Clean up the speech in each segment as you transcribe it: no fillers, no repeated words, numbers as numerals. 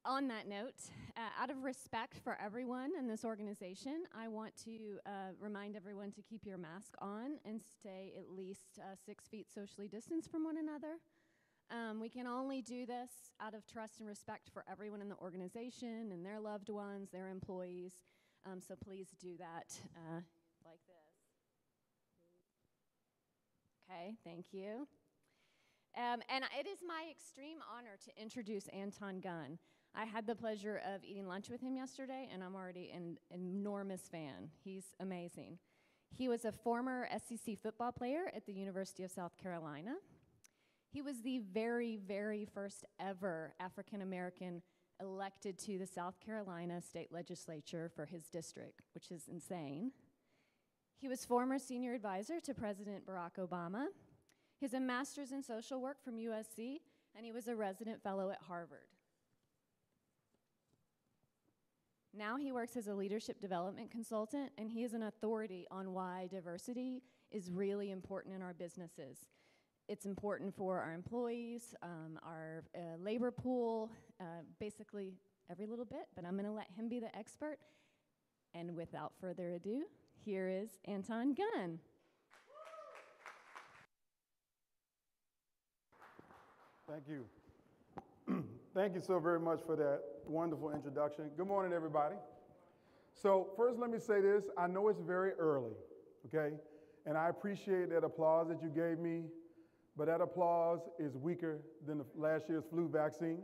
On that note, out of respect for everyone in this organization, I want to remind everyone to keep your mask on and stay at least 6 feet socially distanced from one another. We can only do this out of trust and respect for everyone in the organization and their loved ones, their employees. So please do that like this. Okay, thank you. And it is my extreme honor to introduce Anton Gunn. I had the pleasure of eating lunch with him yesterday, and I'm already an enormous fan. He's amazing. He was a former SEC football player at the University of South Carolina. He was the very, very first ever African-American elected to the South Carolina state legislature for his district, which is insane. He was former senior advisor to President Barack Obama. He has a master's in social work from USC, and he was a resident fellow at Harvard. Now he works as a leadership development consultant, and he is an authority on why diversity is really important in our businesses. It's important for our employees, our labor pool, basically every little bit, but I'm gonna let him be the expert. And without further ado, here is Anton Gunn. Thank you. Thank you so very much for that wonderful introduction. Good morning, everybody. So first, let me say this. I know it's very early, okay? And I appreciate that applause that you gave me, but that applause is weaker than the last year's flu vaccine.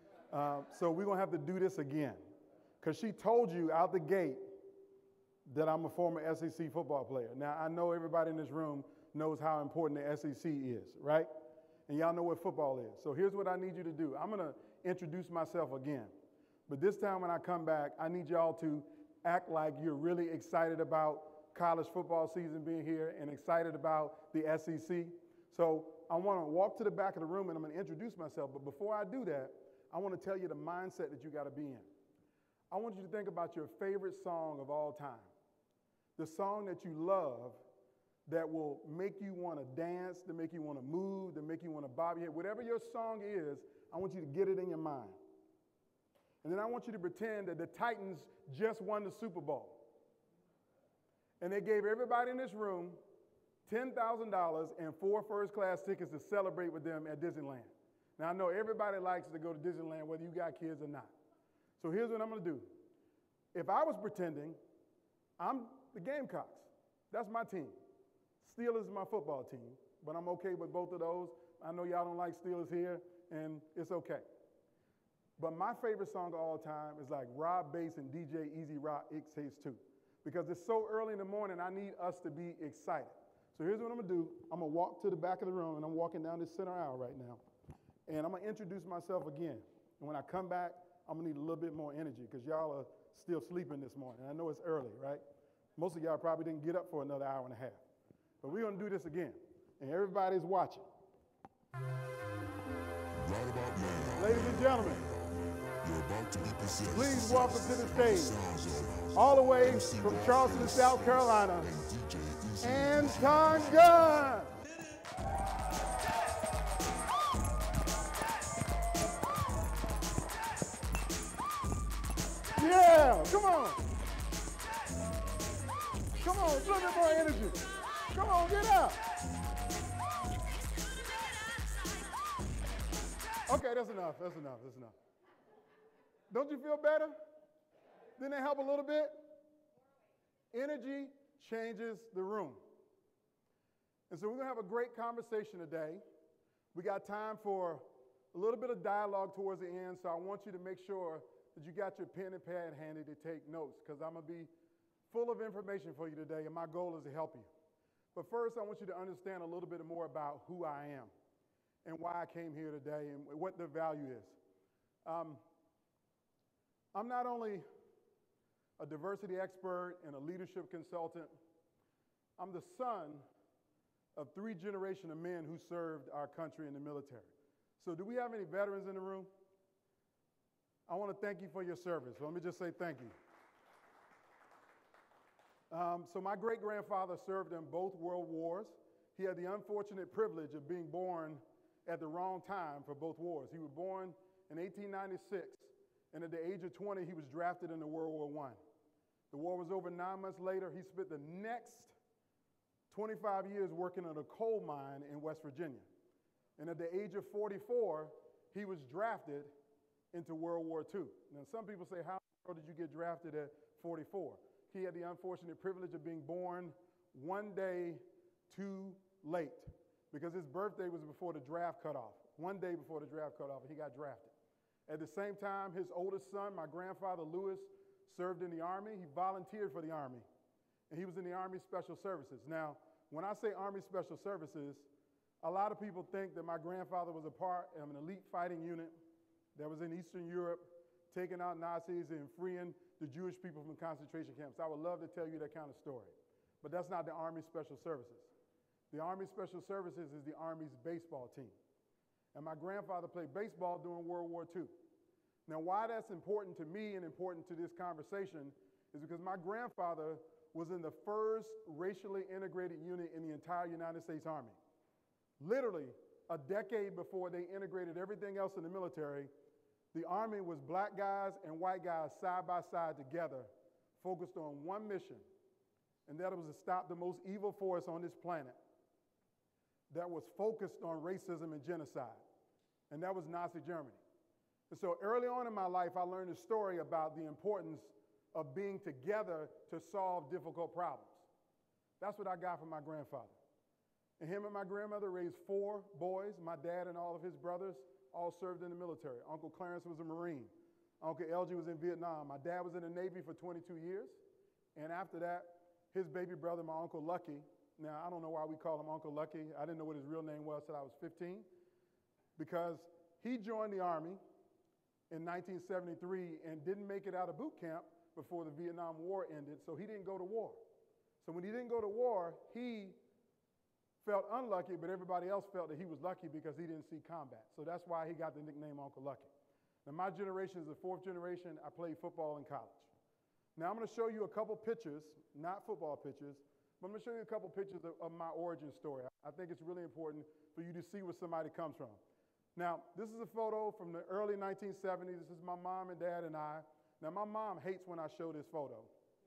So we're gonna have to do this again. Because she told you out the gate that I'm a former SEC football player. Now, I know everybody in this room knows how important the SEC is, right? And y'all know what football is. So here's what I need you to do. I'm gonna introduce myself again. But this time when I come back, I need y'all to act like you're really excited about college football season being here and excited about the SEC. So I wanna walk to the back of the room and I'm gonna introduce myself. But before I do that, I wanna tell you the mindset that you gotta be in. I want you to think about your favorite song of all time. The song that you love that will make you want to dance, to make you want to move, to make you want to bob your head. Whatever your song is, I want you to get it in your mind. And then I want you to pretend that the Titans just won the Super Bowl. And they gave everybody in this room $10,000 and 4 first-class tickets to celebrate with them at Disneyland. Now, I know everybody likes to go to Disneyland, whether you got kids or not. So here's what I'm going to do. If I was pretending, I'm the Gamecocks. That's my team. Steelers is my football team, but I'm okay with both of those. I know y'all don't like Steelers here, and it's okay. But my favorite song of all time is like Rob Bass and DJ Easy Rock, It Takes Two. Because it's so early in the morning, I need us to be excited. So here's what I'm gonna do. I'm gonna walk to the back of the room, and I'm walking down this center aisle right now. And I'm gonna introduce myself again. And when I come back, I'm gonna need a little bit more energy, because y'all are still sleeping this morning. I know it's early, right? Most of y'all probably didn't get up for another hour and a half. But we're going to do this again, and everybody's watching. Right about now, Ladies and gentlemen, you're about to be possessed. please welcome to the stage, all the way from Charleston, South Carolina, Anton Gunn. Yeah, come on. Come on, a little bit more energy. Come on, get up. Okay, that's enough, that's enough, that's enough. Don't you feel better? Didn't it help a little bit? Energy changes the room. And so we're gonna have a great conversation today. We got time for a little bit of dialogue towards the end, so I want you to make sure that you got your pen and pad handy to take notes, because I'm gonna be full of information for you today, and my goal is to help you. But first, I want you to understand a little bit more about who I am and why I came here today and what the value is. I'm not only a diversity expert and a leadership consultant, I'm the son of 3 generations of men who served our country in the military. So do we have any veterans in the room? I want to thank you for your service. So let me just say thank you. So my great-grandfather served in both world wars. He had the unfortunate privilege of being born at the wrong time for both wars. He was born in 1896, And at the age of 20, he was drafted into World War I. The war was over 9 months later. He spent the next 25 years working at a coal mine in West Virginia. And at the age of 44, he was drafted into World War II. Now, some people say, how did you get drafted at 44? He had the unfortunate privilege of being born one day too late because his birthday was before the draft cutoff. One day before the draft cutoff, he got drafted. At the same time, his oldest son, my grandfather, Lewis, served in the Army. He volunteered for the Army, and he was in the Army Special Services. Now, when I say Army Special Services, a lot of people think that my grandfather was a part of an elite fighting unit that was in Eastern Europe, taking out Nazis and freeing the Jewish people from concentration camps. I would love to tell you that kind of story, but that's not the Army Special Services. The Army Special Services is the Army's baseball team. And my grandfather played baseball during World War II. Now, why that's important to me and important to this conversation is because my grandfather was in the first racially integrated unit in the entire United States Army. Literally, a decade before they integrated everything else in the military, the Army was black guys and white guys side by side together, focused on one mission, and that was to stop the most evil force on this planet that was focused on racism and genocide, and that was Nazi Germany. And so early on in my life, I learned a story about the importance of being together to solve difficult problems. That's what I got from my grandfather. And him and my grandmother raised 4 boys. My dad and all of his brothers all served in the military. Uncle Clarence was a Marine. Uncle Elgie was in Vietnam. My dad was in the Navy for 22 years. And after that, his baby brother, my Uncle Lucky, now I don't know why we call him Uncle Lucky. I didn't know what his real name was until I was 15, because he joined the Army in 1973 and didn't make it out of boot camp before the Vietnam War ended, so he didn't go to war. So when he didn't go to war, he felt unlucky, but everybody else felt that he was lucky because he didn't see combat. So that's why he got the nickname Uncle Lucky. Now, my generation is the 4th generation. I played football in college. Now, I'm going to show you a couple pictures, not football pictures, but I'm going to show you a couple pictures of my origin story. I think it's really important for you to see where somebody comes from. Now, this is a photo from the early 1970s. This is my mom and dad and I. Now, my mom hates when I show this photo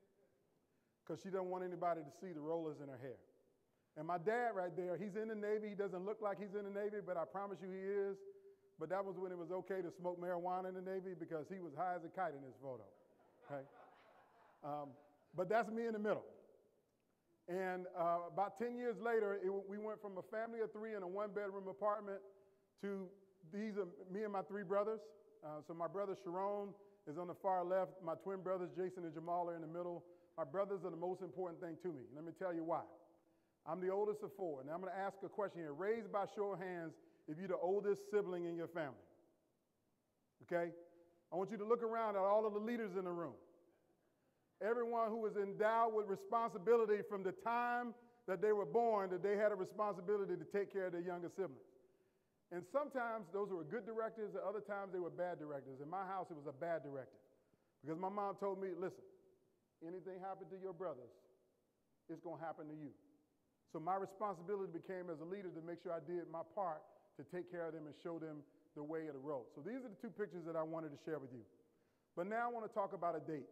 because she doesn't want anybody to see the rollers in her hair. And my dad right there, he's in the Navy. He doesn't look like he's in the Navy, but I promise you he is. But that was when it was okay to smoke marijuana in the Navy because he was high as a kite in this photo. Okay? But that's me in the middle. And about 10 years later, we went from a family of 3 in a 1-bedroom apartment to these are me and my 3 brothers. So my brother Sharon is on the far left. My twin brothers, Jason and Jamal, are in the middle. My brothers are the most important thing to me. Let me tell you why. I'm the oldest of 4. Now I'm going to ask a question here. Raise by show of hands if you're the oldest sibling in your family. Okay? I want you to look around at all of the leaders in the room. Everyone who was endowed with responsibility from the time that they were born, that they had a responsibility to take care of their younger siblings. And sometimes those were good directives, and other times they were bad directives. In my house, it was a bad directive. Because my mom told me, listen, anything happen to your brothers, it's going to happen to you. So my responsibility became as a leader to make sure I did my part to take care of them and show them the way of the road. So these are the 2 pictures that I wanted to share with you. But now I want to talk about a date.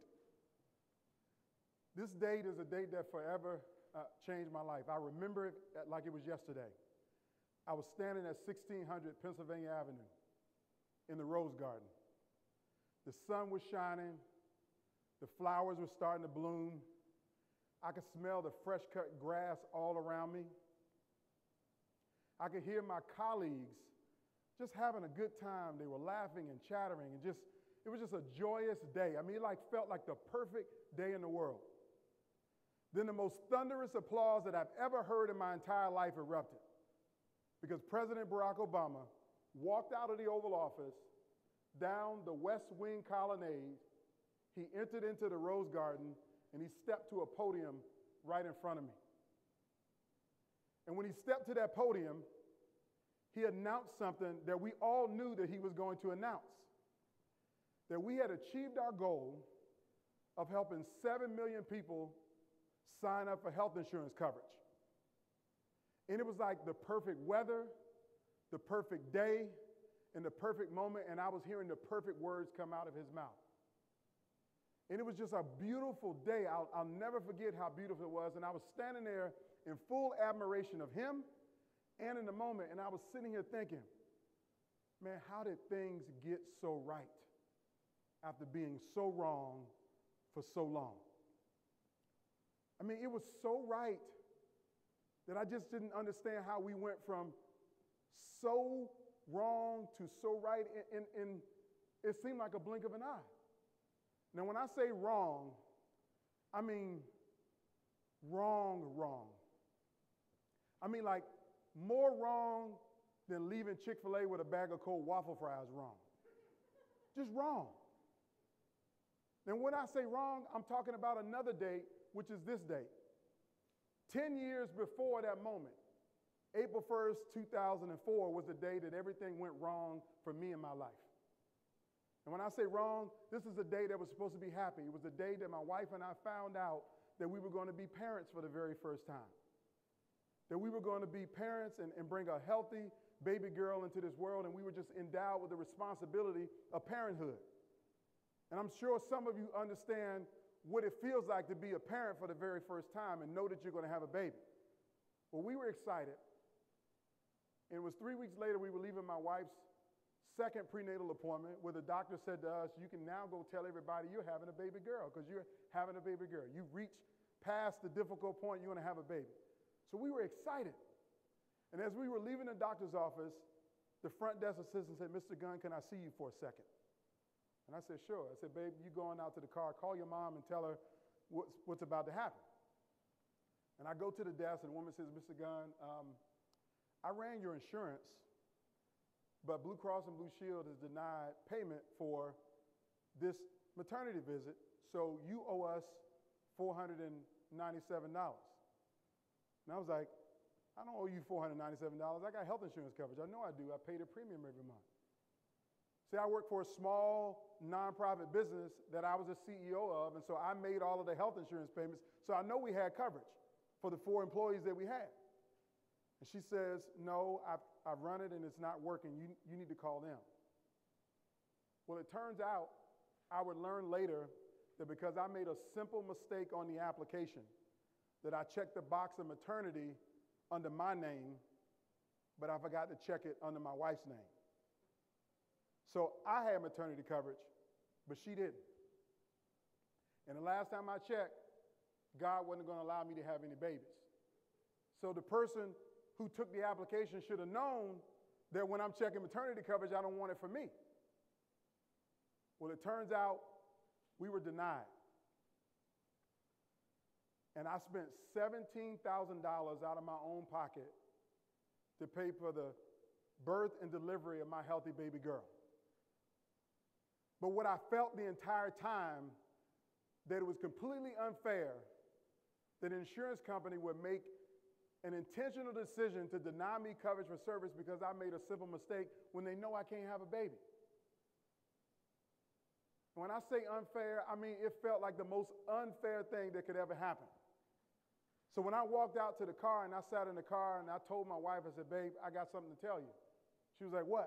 This date is a date that forever changed my life. I remember it like it was yesterday. I was standing at 1600 Pennsylvania Avenue in the Rose Garden. The sun was shining. The flowers were starting to bloom. I could smell the fresh cut grass all around me. I could hear my colleagues just having a good time. They were laughing and chattering and it was just a joyous day. I mean, it felt like the perfect day in the world. Then the most thunderous applause that I've ever heard in my entire life erupted because President Barack Obama walked out of the Oval Office, down the West Wing colonnade. He entered into the Rose Garden, and he stepped to a podium right in front of me. And when he stepped to that podium, he announced something that we all knew that he was going to announce, that we had achieved our goal of helping 7 million people sign up for health insurance coverage. And it was like the perfect weather, the perfect day, in the perfect moment, and I was hearing the perfect words come out of his mouth. And it was just a beautiful day. I'll never forget how beautiful it was. And I was standing there in full admiration of him and in the moment, and I was sitting here thinking, man, how did things get so right after being so wrong for so long? I mean, it was so right that I just didn't understand how we went from so wrong to so right in it seemed like a blink of an eye. Now, when I say wrong, I mean wrong. I mean like more wrong than leaving Chick-fil-A with a bag of cold waffle fries wrong. Just wrong. And when I say wrong, I'm talking about another date, which is this date. 10 years before that moment, April 1st, 2004 was the day that everything went wrong for me in my life. And when I say wrong, this is a day that was supposed to be happy. It was the day that my wife and I found out that we were going to be parents for the very first time. That we were going to be parents and bring a healthy baby girl into this world, and we were just endowed with the responsibility of parenthood. And I'm sure some of you understand what it feels like to be a parent for the very first time and know that you're going to have a baby. Well, we were excited. And it was 3 weeks later we were leaving my wife's second prenatal appointment where the doctor said to us, you can now go tell everybody you're having a baby girl because you're having a baby girl. You've reached past the difficult point, you're going to have a baby. So we were excited. And as we were leaving the doctor's office, the front desk assistant said, Mr. Gunn, can I see you for a second? And I said, sure. I said, babe, you going out to the car, call your mom and tell her what's about to happen. And I go to the desk and the woman says, Mr. Gunn, I ran your insurance, but Blue Cross and Blue Shield has denied payment for this maternity visit, so you owe us $497. And I was like, I don't owe you $497. I got health insurance coverage. I know I do. I pay the premium every month. See, I work for a small nonprofit business that I was a CEO of, and so I made all of the health insurance payments, so I know we had coverage for the 4 employees that we had. And she says, no, I've run it and it's not working. You need to call them. Well, it turns out I would learn later that because I made a simple mistake on the application, that I checked the box of maternity under my name, but I forgot to check it under my wife's name. So I had maternity coverage, but she didn't. And the last time I checked, God wasn't going to allow me to have any babies. So the person who took the application should have known that when I'm checking maternity coverage, I don't want it for me. Well, it turns out we were denied. And I spent $17,000 out of my own pocket to pay for the birth and delivery of my healthy baby girl. But what I felt the entire time, that it was completely unfair that an insurance company would make an intentional decision to deny me coverage for service because I made a simple mistake when they know I can't have a baby. When I say unfair, I mean it felt like the most unfair thing that could ever happen. So when I walked out to the car and I sat in the car and I told my wife, I said, babe, I got something to tell you. She was like, what?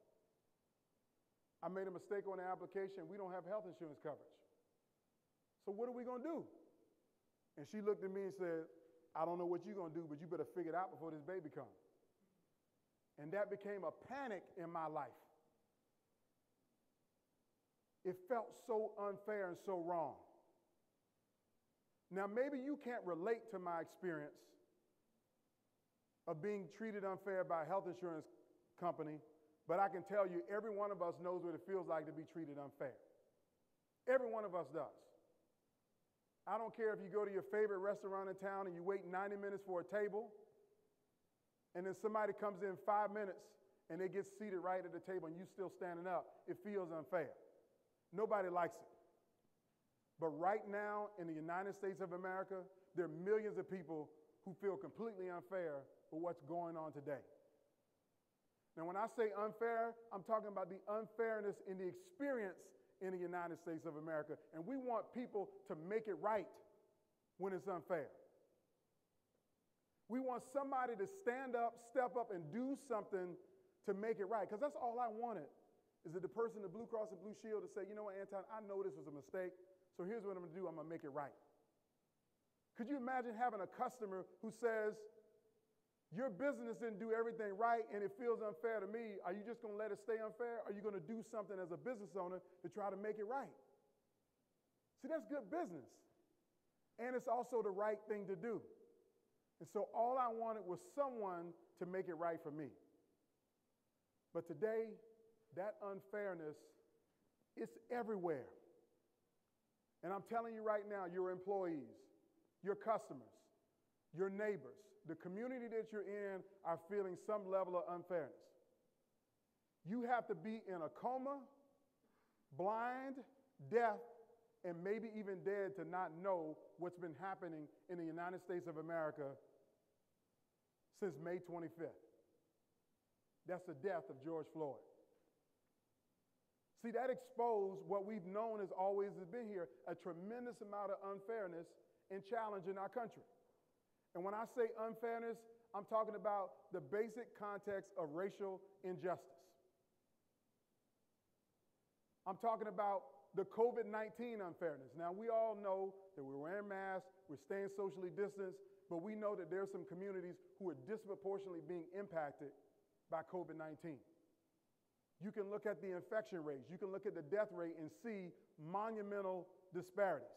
I made a mistake on the application. We don't have health insurance coverage. So what are we going to do? And she looked at me and said, I don't know what you're going to do, but you better figure it out before this baby comes. And that became a panic in my life. It felt so unfair and so wrong. Now, maybe you can't relate to my experience of being treated unfair by a health insurance company, but I can tell you every one of us knows what it feels like to be treated unfair. Every one of us does. I don't care if you go to your favorite restaurant in town and you wait 90 minutes for a table, and then somebody comes in 5 minutes and they get seated right at the table and you still standing up. It feels unfair. Nobody likes it. But right now in the United States of America, there are millions of people who feel completely unfair with what's going on today. Now, when I say unfair, I'm talking about the unfairness in the experience in the United States of America. And we want people to make it right when it's unfair. We want somebody to stand up, step up, and do something to make it right. Because that's all I wanted, is that the person at Blue Cross and Blue Shield to say, you know what, Anton, I know this was a mistake, so here's what I'm going to do. I'm going to make it right. Could you imagine having a customer who says, your business didn't do everything right and it feels unfair to me. Are you just going to let it stay unfair? Or are you going to do something as a business owner to try to make it right? See, that's good business. And it's also the right thing to do. And so all I wanted was someone to make it right for me. But today, that unfairness is everywhere. And I'm telling you right now, your employees, your customers, your neighbors, the community that you're in are feeling some level of unfairness. You have to be in a coma, blind, deaf, and maybe even dead to not know what's been happening in the United States of America since May 25th. That's the death of George Floyd. See, that exposed what we've known as always has been here, a tremendous amount of unfairness and challenge in our country. And when I say unfairness, I'm talking about the basic context of racial injustice. I'm talking about the COVID-19 unfairness. Now, we all know that we're wearing masks, we're staying socially distanced, but we know that there are some communities who are disproportionately being impacted by COVID-19. You can look at the infection rates, you can look at the death rate and see monumental disparities.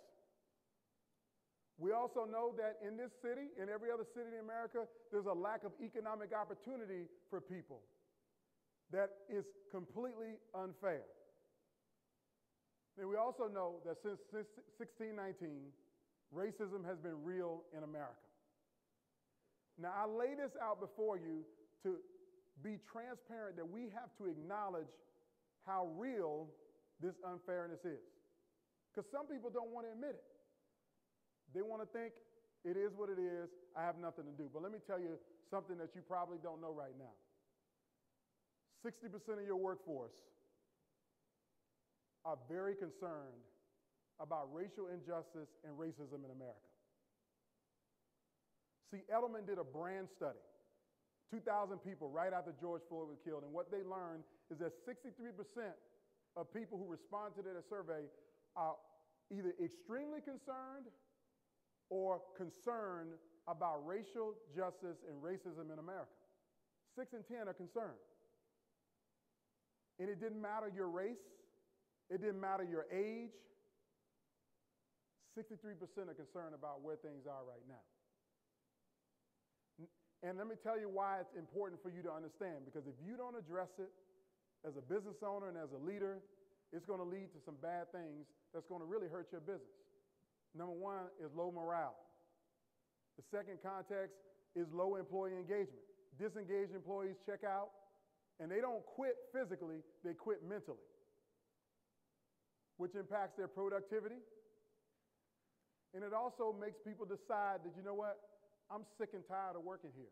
We also know that in this city, in every other city in America, there's a lack of economic opportunity for people that is completely unfair. And we also know that since 1619, racism has been real in America. Now, I lay this out before you to be transparent that we have to acknowledge how real this unfairness is. Because some people don't want to admit it. They want to think it is what it is, I have nothing to do. But let me tell you something that you probably don't know right now. 60% of your workforce are very concerned about racial injustice and racism in America. See, Edelman did a brand study, 2,000 people right after George Floyd was killed, and what they learned is that 63% of people who respond to their survey are either extremely concerned or concerned about racial justice and racism in America. 6 in 10 are concerned. And it didn't matter your race, it didn't matter your age, 63% are concerned about where things are right now. And let me tell you why it's important for you to understand, because if you don't address it as a business owner and as a leader, it's going to lead to some bad things that's going to really hurt your business. Number one is low morale. The second context is low employee engagement. Disengaged employees check out, and they don't quit physically, they quit mentally, which impacts their productivity. And it also makes people decide that, you know what, I'm sick and tired of working here.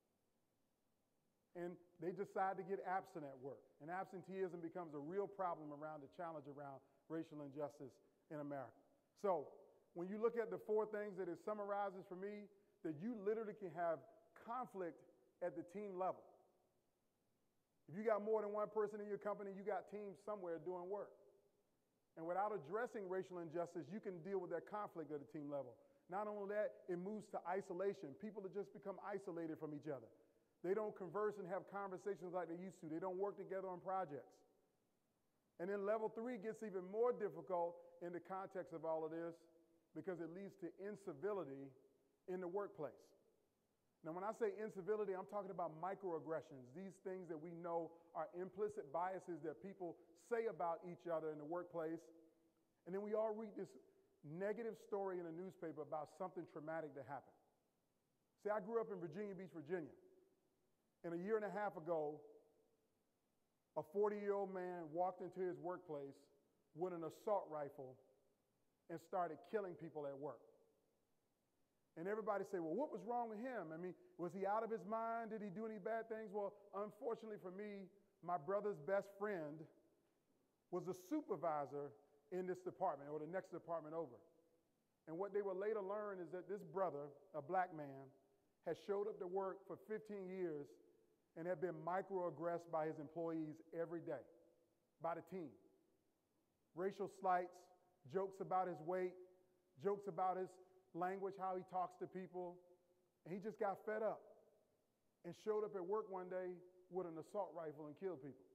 And they decide to get absent at work. And absenteeism becomes a real problem around the challenge around racial injustice in America. So when you look at the 4 things that it summarizes for me, that you literally can have conflict at the team level. If you got more than one person in your company, you got teams somewhere doing work. And without addressing racial injustice, you can deal with that conflict at the team level. Not only that, it moves to isolation. People have just become isolated from each other. They don't converse and have conversations like they used to. They don't work together on projects. And then level 3 gets even more difficult in the context of all of this because it leads to incivility in the workplace. Now, when I say incivility, I'm talking about microaggressions, these things that we know are implicit biases that people say about each other in the workplace. And then we all read this negative story in a newspaper about something traumatic that happened. See, I grew up in Virginia Beach, Virginia. And a year and a half ago, a 40-year-old man walked into his workplace with an assault rifle and started killing people at work. And everybody said, well, what was wrong with him? I mean, was he out of his mind? Did he do any bad things? Well, unfortunately for me, my brother's best friend was a supervisor in this department or the next department over. And what they would later learn is that this brother, a black man, has showed up to work for 15 years and had been microaggressed by his employees every day, by the team. Racial slights, jokes about his weight, jokes about his language, how he talks to people. And he just got fed up and showed up at work one day with an assault rifle and killed people.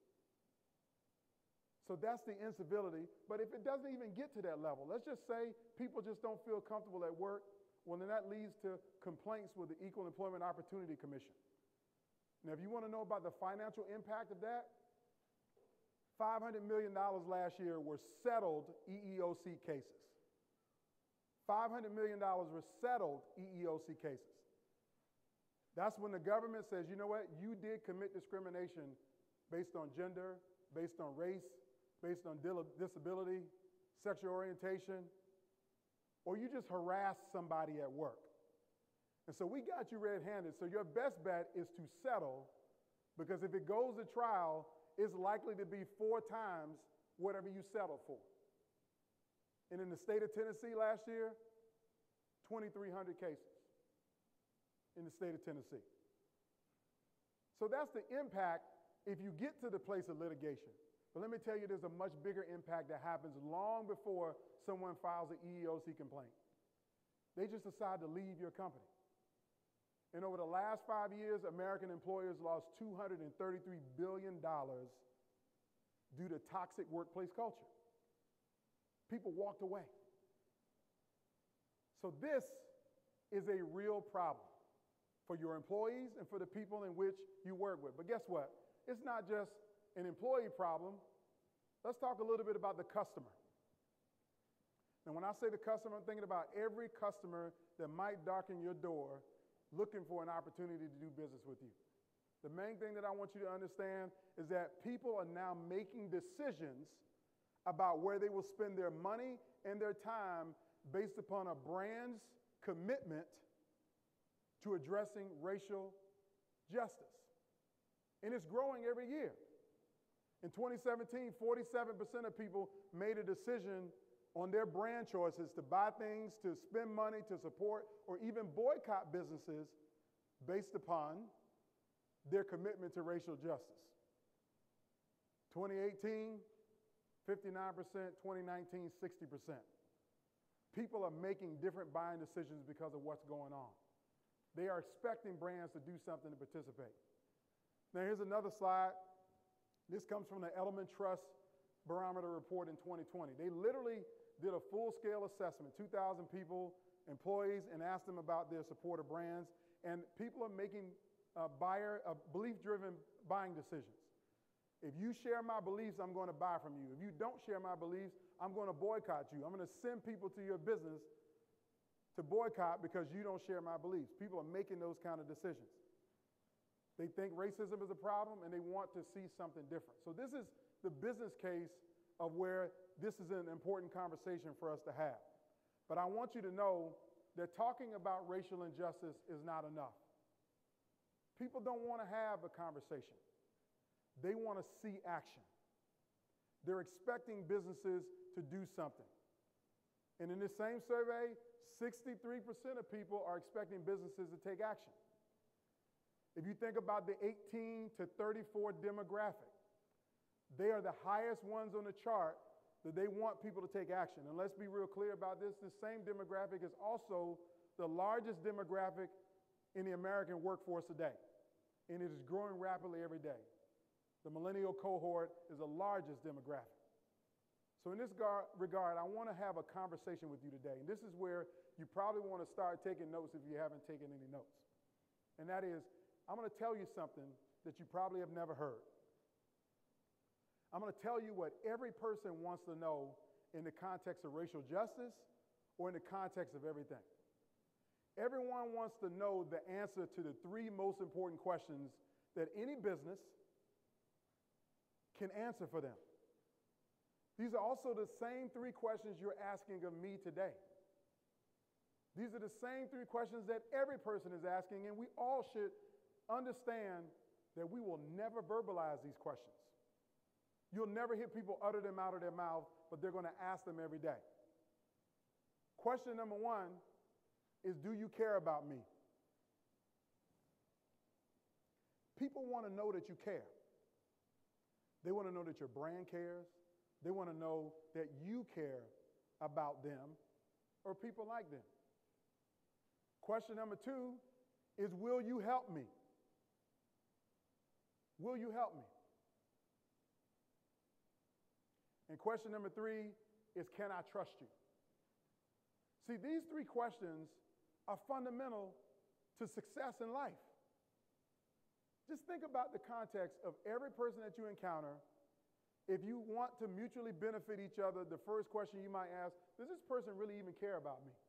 So that's the incivility. But if it doesn't even get to that level, let's just say people just don't feel comfortable at work, well, then that leads to complaints with the Equal Employment Opportunity Commission. Now, if you want to know about the financial impact of that, $500 million last year were settled EEOC cases. $500 million were settled EEOC cases. That's when the government says, you know what, you did commit discrimination based on gender, based on race, based on disability, sexual orientation, or you just harassed somebody at work. And so we got you red-handed. So your best bet is to settle, because if it goes to trial, it's likely to be 4 times whatever you settle for. And in the state of Tennessee last year, 2,300 cases in the state of Tennessee. So that's the impact if you get to the place of litigation. But let me tell you, there's a much bigger impact that happens long before someone files an EEOC complaint. They just decide to leave your company. And over the last 5 years, American employers lost $233 billion due to toxic workplace culture. People walked away. So this is a real problem for your employees and for the people in which you work with. But guess what? It's not just an employee problem. Let's talk a little bit about the customer. And when I say the customer, I'm thinking about every customer that might darken your door looking for an opportunity to do business with you. The main thing that I want you to understand is that people are now making decisions about where they will spend their money and their time based upon a brand's commitment to addressing racial justice. And it's growing every year. In 2017, 47% of people made a decision on their brand choices to buy things, to spend money, to support, or even boycott businesses based upon their commitment to racial justice. 2018, 59%, 2019, 60%. People are making different buying decisions because of what's going on. They are expecting brands to do something to participate. Now here's another slide. This comes from the Edelman Trust Barometer report in 2020. They literally did a full-scale assessment, 2,000 people, employees, and asked them about their support of brands. And people are making belief-driven buying decisions. If you share my beliefs, I'm going to buy from you. If you don't share my beliefs, I'm going to boycott you. I'm going to send people to your business to boycott because you don't share my beliefs. People are making those kind of decisions. They think racism is a problem, and they want to see something different. So this is the business case of where this is an important conversation for us to have. But I want you to know that talking about racial injustice is not enough. People don't want to have a conversation. They want to see action. They're expecting businesses to do something. And in this same survey, 63% of people are expecting businesses to take action. If you think about the 18 to 34 demographic, they are the highest ones on the chart that they want people to take action. And let's be real clear about this. This same demographic is also the largest demographic in the American workforce today. And it is growing rapidly every day. The millennial cohort is the largest demographic. So in this regard, I want to have a conversation with you today. And this is where you probably want to start taking notes if you haven't taken any notes. And that is, I'm going to tell you something that you probably have never heard. I'm going to tell you what every person wants to know in the context of racial justice or in the context of everything. Everyone wants to know the answer to the 3 most important questions that any business can answer for them. These are also the same 3 questions you're asking of me today. These are the same 3 questions that every person is asking, and we all should understand that we will never verbalize these questions. You'll never hear people utter them out of their mouth, but they're going to ask them every day. Question number 1 is, do you care about me? People want to know that you care. They want to know that your brand cares. They want to know that you care about them or people like them. Question number 2 is, will you help me? Will you help me? And question number 3 is, can I trust you? See, these 3 questions are fundamental to success in life. Just think about the context of every person that you encounter. If you want to mutually benefit each other, the first question you might ask, does this person really even care about me?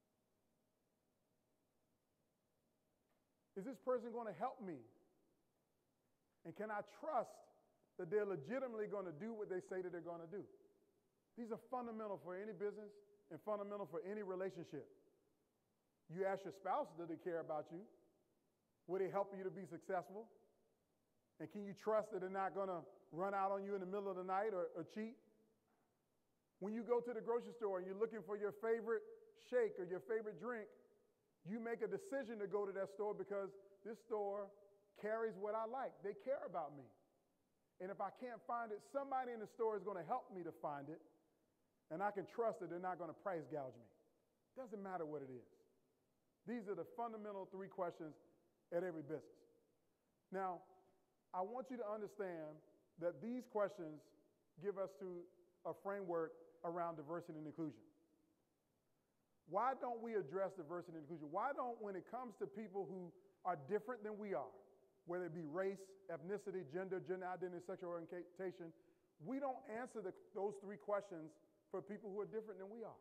Is this person going to help me? And can I trust that they're legitimately going to do what they say that they're going to do? These are fundamental for any business and fundamental for any relationship. You ask your spouse, do they care about you? Will they help you to be successful? And can you trust that they're not going to run out on you in the middle of the night or cheat? When you go to the grocery store and you're looking for your favorite shake or your favorite drink, you make a decision to go to that store because this store carries what I like. They care about me. And if I can't find it, somebody in the store is going to help me to find it, and I can trust that they're not going to price gouge me. Doesn't matter what it is. These are the fundamental 3 questions at every business. Now, I want you to understand that these questions give us to a framework around diversity and inclusion. Why don't we address diversity and inclusion? Why don't, when it comes to people who are different than we are, whether it be race, ethnicity, gender identity, sexual orientation, we don't answer those 3 questions for people who are different than we are?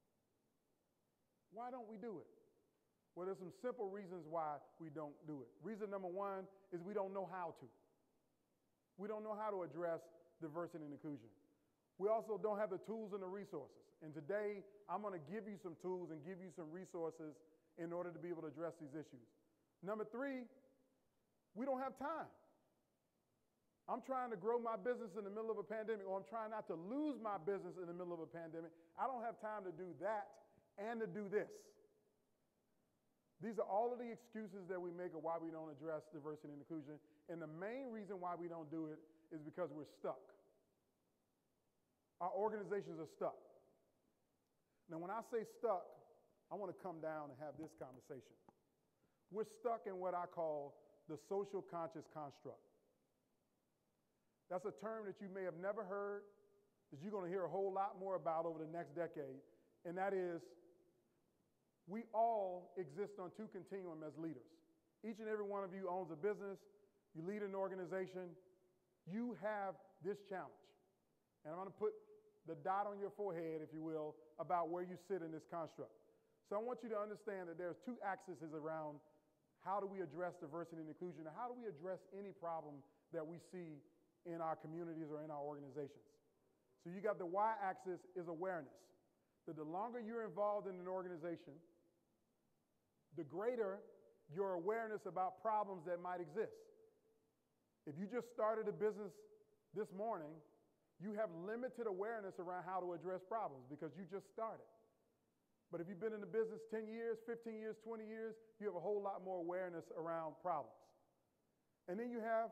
Why don't we do it? Well, there's some simple reasons why we don't do it. Reason number 1 is we don't know how to. We don't know how to address diversity and inclusion. We also don't have the tools and the resources. And today, I'm going to give you some tools and give you some resources in order to be able to address these issues. Number 3, we don't have time. I'm trying to grow my business in the middle of a pandemic, or I'm trying not to lose my business in the middle of a pandemic. I don't have time to do that and to do this. These are all of the excuses that we make of why we don't address diversity and inclusion. And the main reason why we don't do it is because we're stuck. Our organizations are stuck. Now, when I say stuck, I want to come down and have this conversation. We're stuck in what I call the social conscious construct. That's a term that you may have never heard, that you're going to hear a whole lot more about over the next decade, and that is, we all exist on 2 continuum as leaders. Each and every one of you owns a business, you lead an organization, you have this challenge. And I'm going to put the dot on your forehead, if you will, about where you sit in this construct. So I want you to understand that there's 2 axes around how do we address diversity and inclusion, and how do we address any problem that we see in our communities or in our organizations. So you got the y-axis is awareness. That the longer you're involved in an organization, the greater your awareness about problems that might exist. If you just started a business this morning, you have limited awareness around how to address problems because you just started. But if you've been in the business 10 years, 15 years, 20 years, you have a whole lot more awareness around problems. And then you have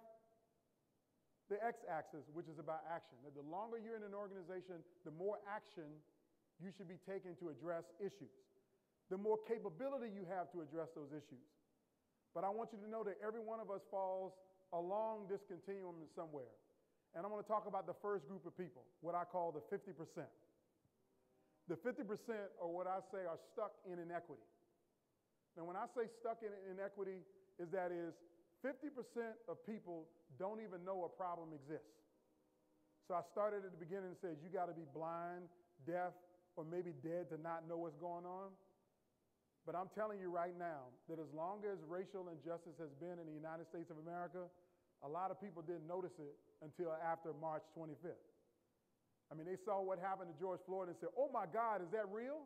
the x-axis, which is about action. That the longer you're in an organization, the more action you should be taking to address issues. The more capability you have to address those issues. But I want you to know that every one of us falls along this continuum somewhere. And I'm going to talk about the first group of people, what I call the 50%. The 50% are what I say are stuck in inequity. Now, when I say stuck in inequity, is 50% of people don't even know a problem exists. So I started at the beginning and said, you got to be blind, deaf, or maybe dead to not know what's going on. But I'm telling you right now that as long as racial injustice has been in the United States of America, a lot of people didn't notice it until after March 25th. I mean, they saw what happened to George Floyd and said, oh my God, is that real?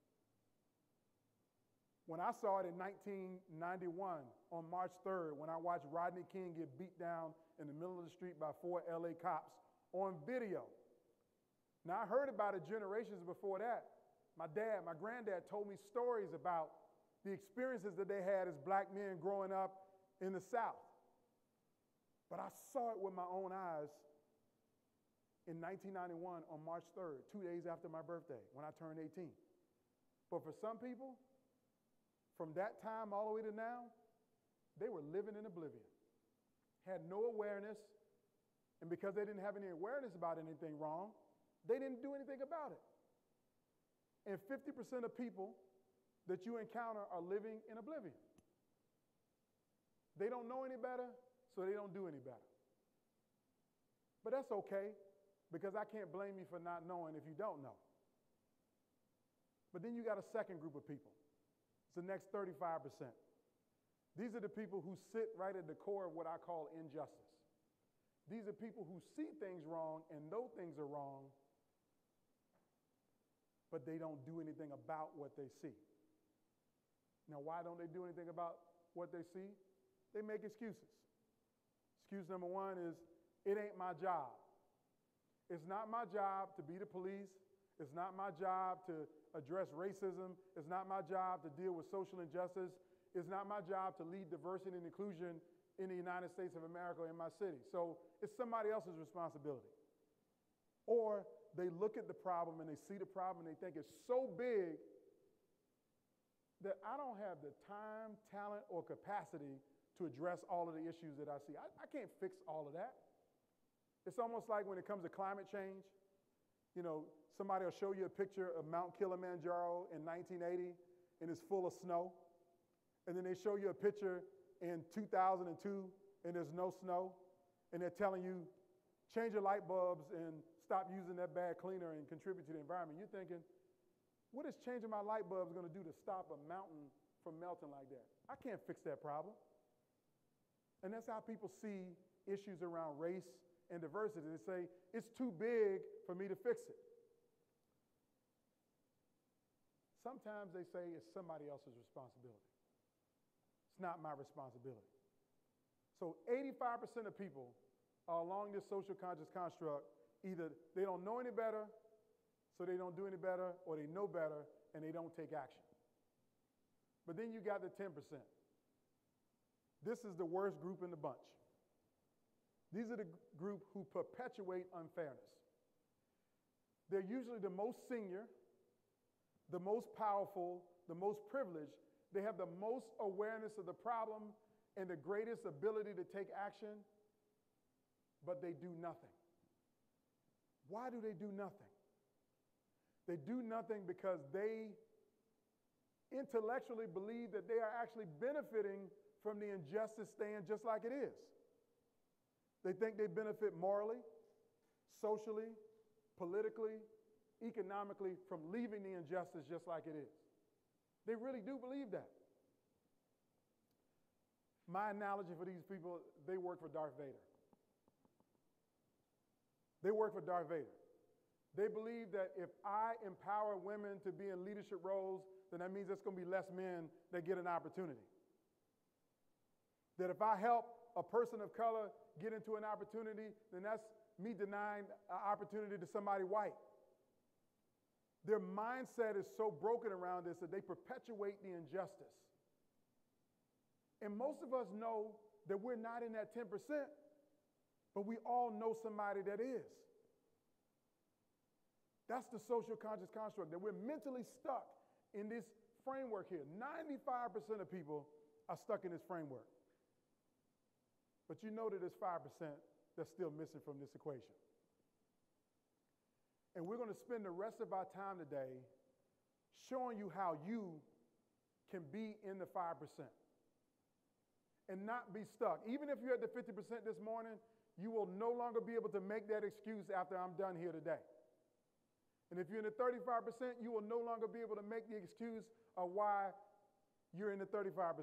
When I saw it in 1991 on March 3rd, when I watched Rodney King get beat down in the middle of the street by 4 LA cops on video. Now, I heard about it generations before that. My dad, my granddad told me stories about the experiences that they had as black men growing up in the South. But I saw it with my own eyes in 1991 on March 3rd, 2 days after my birthday, when I turned 18. But for some people, from that time all the way to now, they were living in oblivion, had no awareness, and because they didn't have any awareness about anything wrong, they didn't do anything about it. And 50% of people that you encounter are living in oblivion. They don't know any better, so they don't do any better. But that's okay, because I can't blame you for not knowing if you don't know. But then you got a second group of people. It's the next 35%. These are the people who sit right at the core of what I call injustice. These are people who see things wrong and know things are wrong, but they don't do anything about what they see. Now, why don't they do anything about what they see? They make excuses. Excuse number one is, it ain't my job. It's not my job to be the police. It's not my job to address racism. It's not my job to deal with social injustice. It's not my job to lead diversity and inclusion in the United States of America, in my city. So it's somebody else's responsibility. Or they look at the problem and they see the problem and they think it's so big that I don't have the time, talent, or capacity to address all of the issues that I see. I can't fix all of that. It's almost like when it comes to climate change, you know, somebody will show you a picture of Mount Kilimanjaro in 1980 and it's full of snow. And then they show you a picture in 2002 and there's no snow. And they're telling you, change your light bulbs and stop using that bad cleaner and contribute to the environment. You're thinking, what is changing my light bulbs going to do to stop a mountain from melting like that? I can't fix that problem. And that's how people see issues around race and diversity. They say, it's too big for me to fix it. Sometimes they say it's somebody else's responsibility. It's not my responsibility. So 85% of people are along this social conscious construct. Either they don't know any better, so they don't do any better, or they know better and they don't take action. But then you got the 10%. This is the worst group in the bunch. These are the group who perpetuate unfairness. They're usually the most senior, the most powerful, the most privileged. They have the most awareness of the problem and the greatest ability to take action, but they do nothing. Why do they do nothing? They do nothing because they intellectually believe that they are actually benefiting from the injustice staying just like it is. They think they benefit morally, socially, politically, economically from leaving the injustice just like it is. They really do believe that. My analogy for these people, they work for Darth Vader. They work for Darth Vader. They believe that if I empower women to be in leadership roles, then that means there's going to be less men that get an opportunity. That if I help a person of color get into an opportunity, then that's me denying an opportunity to somebody white. Their mindset is so broken around this that they perpetuate the injustice. And most of us know that we're not in that 10%, but we all know somebody that is. That's the social conscious construct, that we're mentally stuck in this framework here. 95% of people are stuck in this framework. But you know that there's 5% that's still missing from this equation. And we're going to spend the rest of our time today showing you how you can be in the 5% and not be stuck. Even if you're at the 50% this morning, you will no longer be able to make that excuse after I'm done here today. And if you're in the 35%, you will no longer be able to make the excuse of why you're in the 35%.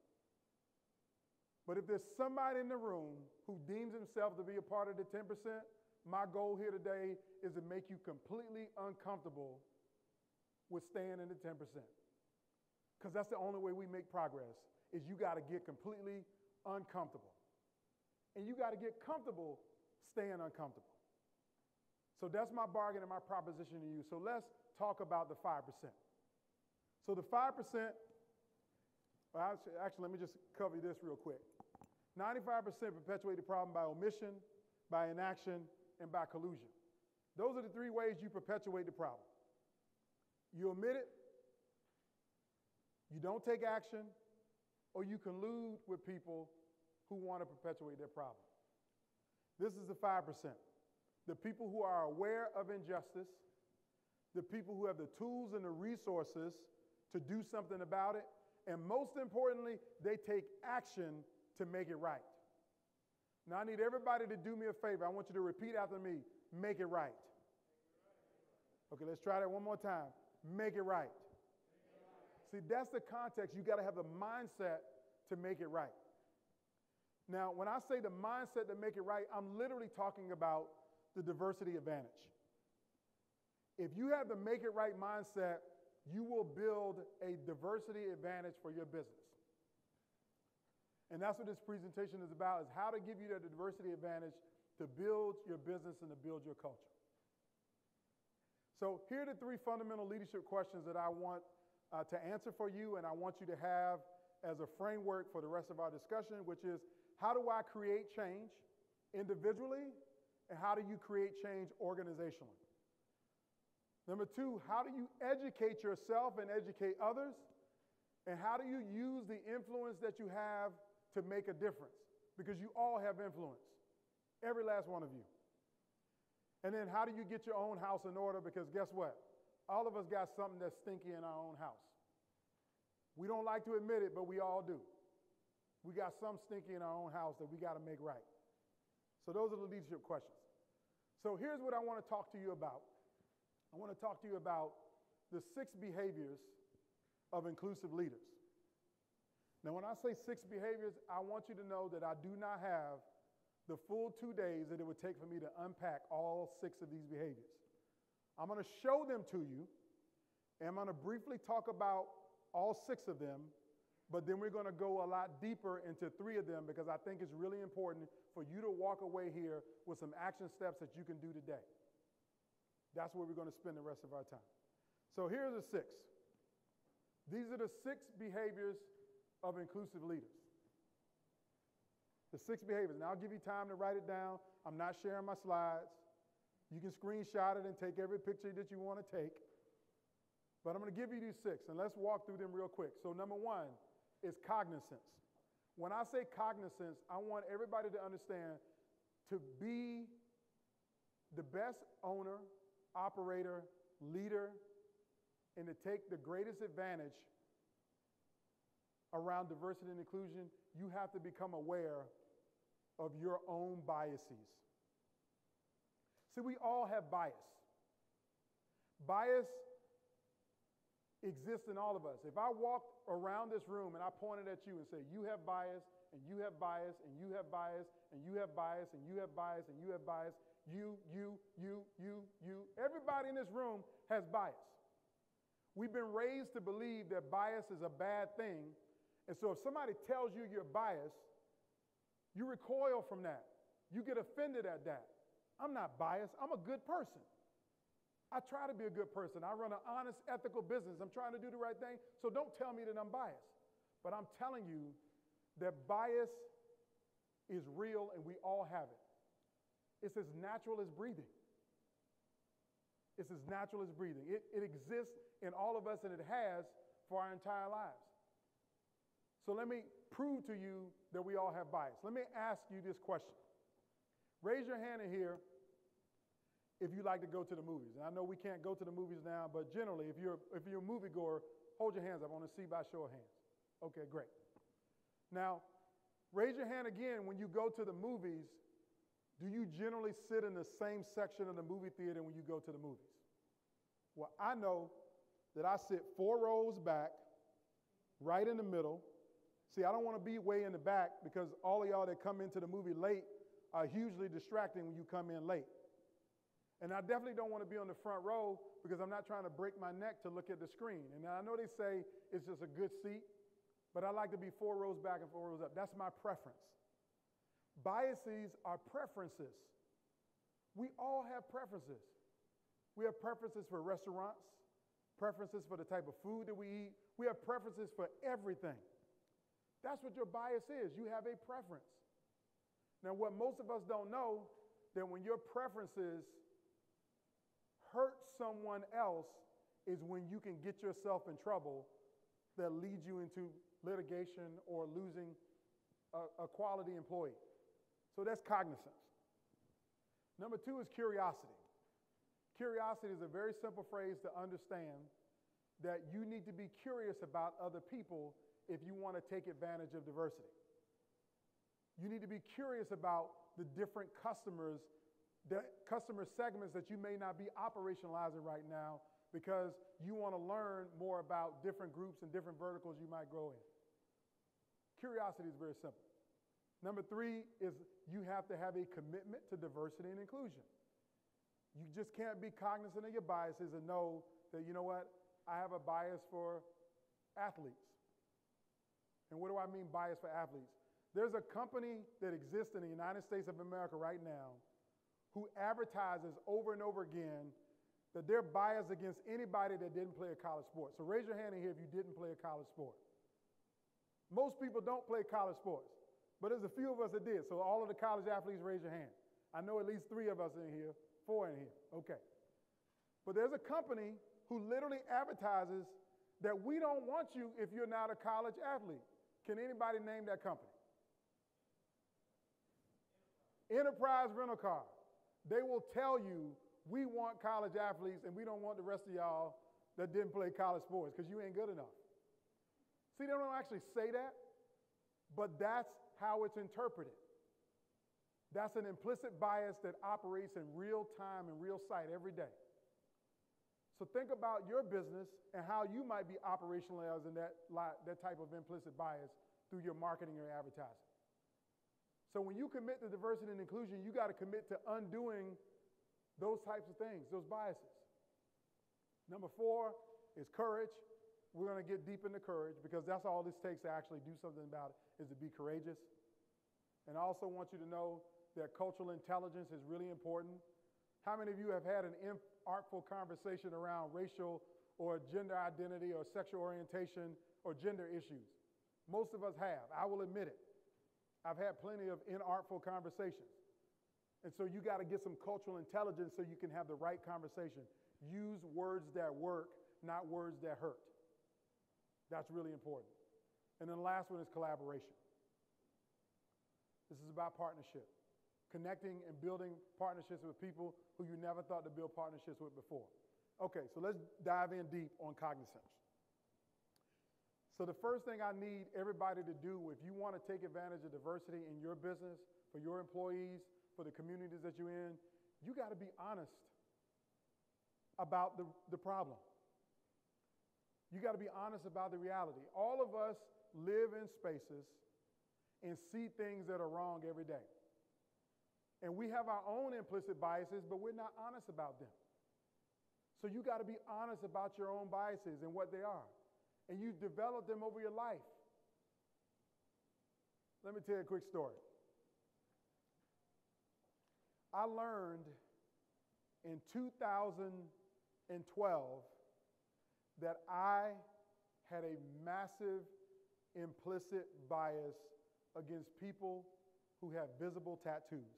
But if there's somebody in the room who deems himself to be a part of the 10%, my goal here today is to make you completely uncomfortable with staying in the 10%. Because that's the only way we make progress, is you got to get completely uncomfortable. And you got to get comfortable staying uncomfortable. So that's my bargain and my proposition to you. So let's talk about the 5%. So the 5%, actually let me just cover this real quick. 95% perpetuate the problem by omission, by inaction, and by collusion. Those are the three ways you perpetuate the problem. You omit it, you don't take action, or you collude with people who want to perpetuate their problem. This is the 5%. The people who are aware of injustice, the people who have the tools and the resources to do something about it, and most importantly, they take action to make it right. Now I need everybody to do me a favor. I want you to repeat after me, make it right. Okay, let's try that one more time. Make it right. See, that's the context. You got to have the mindset to make it right. Now, when I say the mindset to make it right, I'm literally talking about the diversity advantage. If you have the make it right mindset, you will build a diversity advantage for your business. And that's what this presentation is about, is how to give you that diversity advantage to build your business and to build your culture. So here are the three fundamental leadership questions that I want to answer for you, and I want you to have as a framework for the rest of our discussion, which is, how do I create change individually, and how do you create change organizationally? Number two, how do you educate yourself and educate others? And how do you use the influence that you have to make a difference? Because you all have influence, every last one of you. And then how do you get your own house in order? Because guess what? All of us got something that's stinky in our own house. We don't like to admit it, but we all do. We got some stinky in our own house that we got to make right. So those are the leadership questions. So here's what I want to talk to you about. I want to talk to you about the 6 behaviors of inclusive leaders. Now, when I say 6 behaviors, I want you to know that I do not have the full 2 days that it would take for me to unpack all 6 of these behaviors. I'm going to show them to you, and I'm going to briefly talk about all 6 of them, but then we're going to go a lot deeper into 3 of them, because I think it's really important for you to walk away here with some action steps that you can do today. That's where we're going to spend the rest of our time. So here are the 6. These are the 6 behaviors of inclusive leaders. The 6 behaviors. Now, I'll give you time to write it down. I'm not sharing my slides. You can screenshot it and take every picture that you want to take. But I'm going to give you these 6, and let's walk through them real quick. So number 1 is cognizance. When I say cognizance, I want everybody to understand to be the best owner, operator, leader, and to take the greatest advantage around diversity and inclusion, you have to become aware of your own biases. See, we all have bias. Bias exists in all of us. If I walked around this room and I pointed at you and said, you have bias, and you have bias, and you have bias, and you have bias, and you have bias, and you have bias, you, everybody in this room has bias. We've been raised to believe that bias is a bad thing, and so if somebody tells you you're biased, you recoil from that. You get offended at that. I'm not biased. I'm a good person. I try to be a good person. I run an honest, ethical business. I'm trying to do the right thing, so don't tell me that I'm biased. But I'm telling you that bias is real and we all have it. It's as natural as breathing. It's as natural as breathing. It exists in all of us, and it has for our entire lives. So let me prove to you that we all have bias. Let me ask you this question. Raise your hand in here if you like to go to the movies. And I know we can't go to the movies now, but generally, if you're a moviegoer, hold your hands up. I want to see by show of hands. Okay, great. Now, raise your hand again when you go to the movies. Do you generally sit in the same section of the movie theater when you go to the movies? Well, I know that I sit 4 rows back, right in the middle. See, I don't want to be way in the back, because all of y'all that come into the movie late are hugely distracting when you come in late. And I definitely don't want to be on the front row, because I'm not trying to break my neck to look at the screen. And I know they say it's just a good seat, but I like to be 4 rows back and 4 rows up. That's my preference. Biases are preferences. We all have preferences. We have preferences for restaurants, preferences for the type of food that we eat. We have preferences for everything. That's what your bias is. You have a preference. Now, what most of us don't know, that when your preferences hurt someone else is when you can get yourself in trouble that leads you into litigation or losing a quality employee. So that's cognizance. Number 2 is curiosity. Curiosity is a very simple phrase to understand that you need to be curious about other people if you want to take advantage of diversity. You need to be curious about the different customer segments that you may not be operationalizing right now because you want to learn more about different groups and different verticals you might grow in. Curiosity is very simple. Number 3 is you have to have a commitment to diversity and inclusion. You just can't be cognizant of your biases and know that, you know what, I have a bias for athletes. And what do I mean bias for athletes? There's a company that exists in the United States of America right now who advertises over and over again that they're biased against anybody that didn't play a college sport. So raise your hand in here if you didn't play a college sport. Most people don't play college sports, but there's a few of us that did. So all of the college athletes, raise your hand. I know at least 3 of us in here, 4 in here. Okay. But there's a company who literally advertises that we don't want you if you're not a college athlete. Can anybody name that company? Enterprise Rental Car. They will tell you, we want college athletes and we don't want the rest of y'all that didn't play college sports because you ain't good enough. See, they don't actually say that, but that's how it's interpreted. That's an implicit bias that operates in real time and real sight every day. So think about your business and how you might be operationalizing that type of implicit bias through your marketing or advertising. So when you commit to diversity and inclusion, you got to commit to undoing those types of things, those biases. Number 4 is courage. We're going to get deep into courage because that's all this takes to actually do something about it, is to be courageous. And I also want you to know that cultural intelligence is really important. How many of you have had an artful conversation around racial or gender identity or sexual orientation or gender issues? Most of us have. I will admit it. I've had plenty of inartful conversations. And so you got to get some cultural intelligence so you can have the right conversation. Use words that work, not words that hurt. That's really important. And then the last one is collaboration. This is about partnership. Connecting and building partnerships with people who you never thought to build partnerships with before. Okay, so let's dive in deep on cognizance. So the first thing I need everybody to do, if you want to take advantage of diversity in your business, for your employees, for the communities that you're in, you got to be honest about the problem. You got to be honest about the reality. All of us live in spaces and see things that are wrong every day. And we have our own implicit biases, but we're not honest about them. So you got to be honest about your own biases and what they are. And you develop them over your life. Let me tell you a quick story. I learned in 2012 that I had a massive implicit bias against people who have visible tattoos.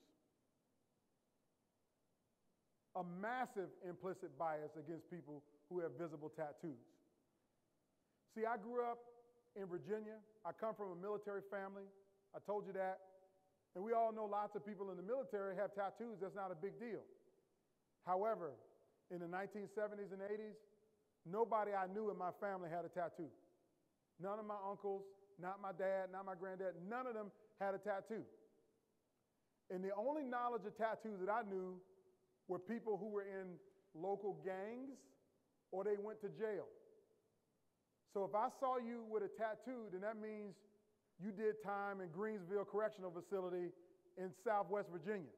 A massive implicit bias against people who have visible tattoos. See, I grew up in Virginia. I come from a military family. I told you that. And we all know lots of people in the military have tattoos. That's not a big deal. However, in the 1970s and 80s, nobody I knew in my family had a tattoo. None of my uncles, not my dad, not my granddad, none of them had a tattoo. And the only knowledge of tattoos that I knew were people who were in local gangs or they went to jail. So if I saw you with a tattoo, then that means you did time in Greensville Correctional Facility in Southwest Virginia.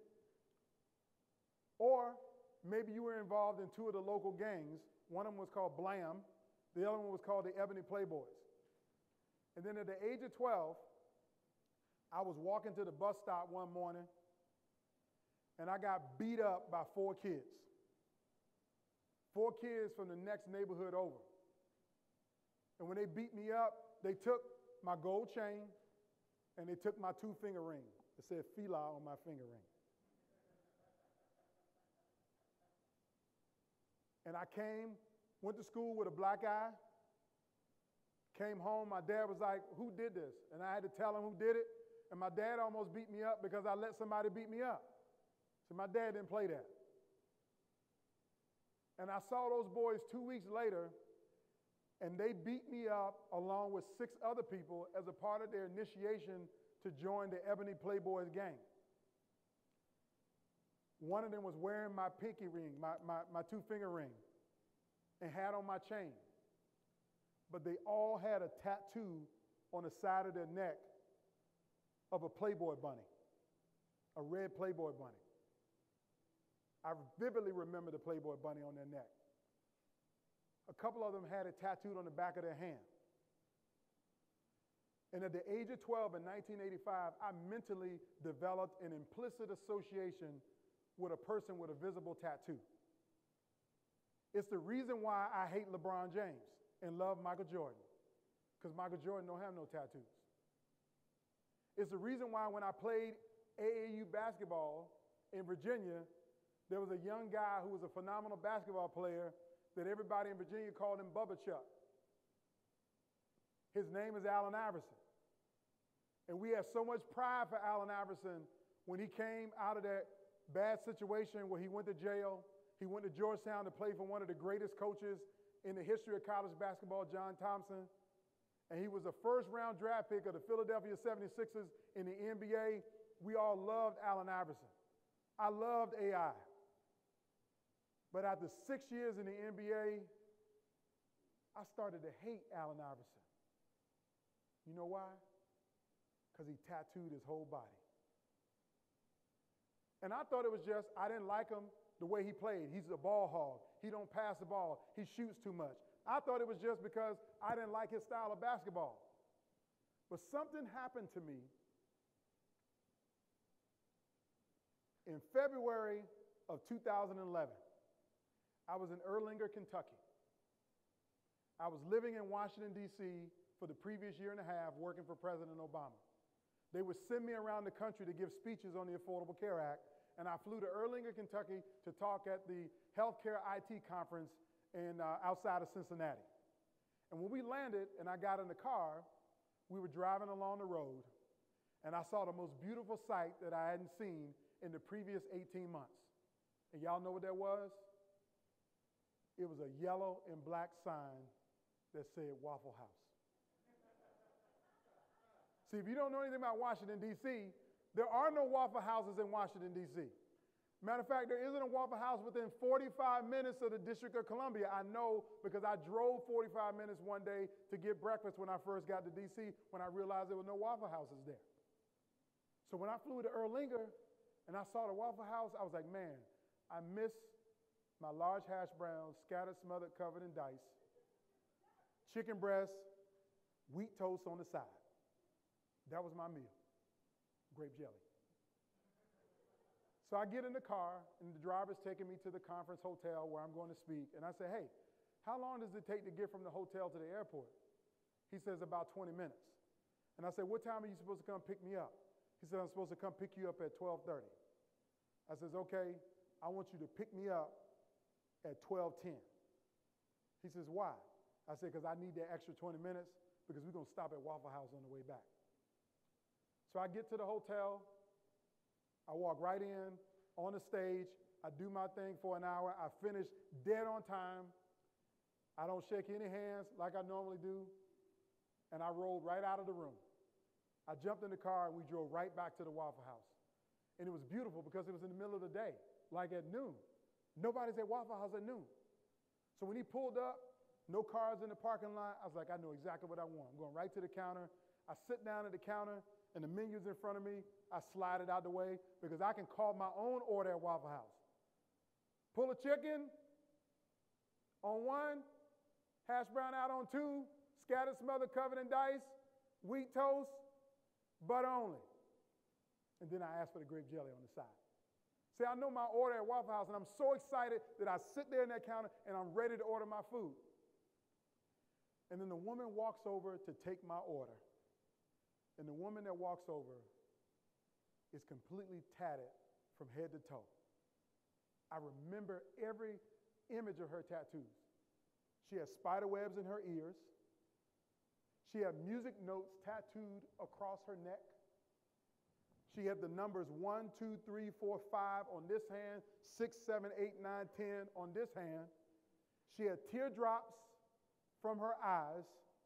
Or maybe you were involved in 2 of the local gangs. One of them was called Blam. The other one was called the Ebony Playboys. And then at the age of 12, I was walking to the bus stop one morning and I got beat up by 4 kids. 4 kids from the next neighborhood over. And when they beat me up, they took my gold chain and they took my 2-finger ring. It said Fila on my finger ring. And I went to school with a black eye, came home, my dad was like, who did this? And I had to tell him who did it, and my dad almost beat me up because I let somebody beat me up. So my dad didn't play that. And I saw those boys 2 weeks later, and they beat me up along with 6 other people as a part of their initiation to join the Ebony Playboys gang. One of them was wearing my pinky ring, my 2-finger ring, and had on my chain. But they all had a tattoo on the side of their neck of a Playboy bunny, a red Playboy bunny. I vividly remember the Playboy bunny on their neck. A couple of them had it tattooed on the back of their hand. And at the age of 12 in 1985, I mentally developed an implicit association with a person with a visible tattoo. It's the reason why I hate LeBron James and love Michael Jordan, because Michael Jordan don't have no tattoos. It's the reason why when I played AAU basketball in Virginia, there was a young guy who was a phenomenal basketball player that everybody in Virginia called him Bubba Chuck. His name is Allen Iverson. And we had so much pride for Allen Iverson when he came out of that bad situation where he went to jail. He went to Georgetown to play for one of the greatest coaches in the history of college basketball, John Thompson. And he was a first-round draft pick of the Philadelphia 76ers in the NBA. We all loved Allen Iverson. I loved AI. But after 6 years in the NBA, I started to hate Allen Iverson. You know why? Because he tattooed his whole body. And I thought it was just, I didn't like him the way he played. He's a ball hog. He don't pass the ball. He shoots too much. I thought it was just because I didn't like his style of basketball. But something happened to me in February of 2011. I was in Erlanger, Kentucky. I was living in Washington, D.C. for the previous year and a half working for President Obama. They would send me around the country to give speeches on the Affordable Care Act, and I flew to Erlanger, Kentucky to talk at the Healthcare IT conference outside of Cincinnati. And when we landed and I got in the car, we were driving along the road, and I saw the most beautiful sight that I hadn't seen in the previous 18 months. And y'all know what that was? It was a yellow and black sign that said Waffle House. See, if you don't know anything about Washington, D.C., there are no Waffle Houses in Washington, D.C. Matter of fact, there isn't a Waffle House within 45 minutes of the District of Columbia. I know because I drove 45 minutes one day to get breakfast when I first got to D.C. when I realized there were no Waffle Houses there. So when I flew to Erlanger and I saw the Waffle House, I was like, man, I miss my large hash browns, scattered, smothered, covered in dice, chicken breast, wheat toast on the side. That was my meal, grape jelly. So I get in the car, and the driver's taking me to the conference hotel where I'm going to speak, and I say, hey, how long does it take to get from the hotel to the airport? He says, about 20 minutes. And I said, what time are you supposed to come pick me up? He said, I'm supposed to come pick you up at 12:30. I says, okay, I want you to pick me up at 12:10. He says, why? I said, because I need that extra 20 minutes because we're going to stop at Waffle House on the way back. So I get to the hotel. I walk right in on the stage. I do my thing for an hour. I finish dead on time. I don't shake any hands like I normally do. And I rolled right out of the room. I jumped in the car and we drove right back to the Waffle House. And it was beautiful because it was in the middle of the day, like at noon. Nobody's at Waffle House at noon. So when he pulled up, no cars in the parking lot, I was like, I know exactly what I want. I'm going right to the counter. I sit down at the counter, and the menu's in front of me. I slide it out the way because I can call my own order at Waffle House. Pull a chicken on 1, hash brown out on 2, scattered, smothered, covered in dice, wheat toast, butter only. And then I ask for the grape jelly on the side. See, I know my order at Waffle House, and I'm so excited that I sit there in that counter, and I'm ready to order my food. And then the woman walks over to take my order. And the woman that walks over is completely tatted from head to toe. I remember every image of her tattoos. She had spider webs in her ears. She had music notes tattooed across her neck. She had the numbers 1, 2, 3, 4, 5 on this hand, 6, 7, 8, 9, 10 on this hand. She had teardrops from her eyes.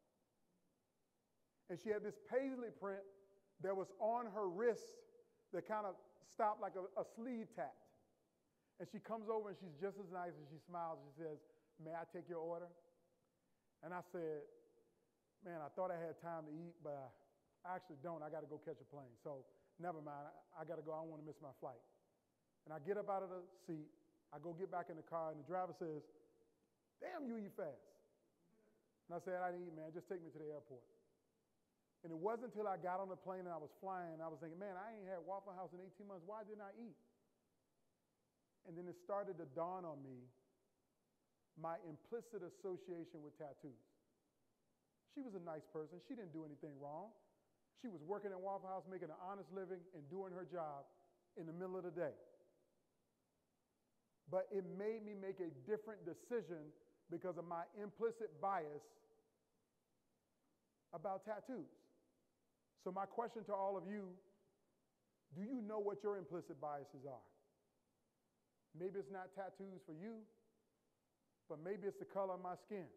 And she had this paisley print that was on her wrist that kind of stopped like a sleeve tat. And she comes over and she's just as nice and she smiles and she says, "May I take your order?" And I said, "Man, I thought I had time to eat, but I actually don't. I got to go catch a plane. So never mind. I got to go. I don't want to miss my flight." And I get up out of the seat. I go get back in the car and the driver says, "Damn, you eat fast." And I said, "I didn't eat, man. Just take me to the airport." And it wasn't until I got on the plane and I was flying, I was thinking, man, I ain't had Waffle House in 18 months. Why didn't I eat? And then it started to dawn on me my implicit association with tattoos. She was a nice person. She didn't do anything wrong. She was working at Waffle House, making an honest living and doing her job in the middle of the day. But it made me make a different decision because of my implicit bias about tattoos. So my question to all of you, do you know what your implicit biases are? Maybe it's not tattoos for you, but maybe it's the color of my skin.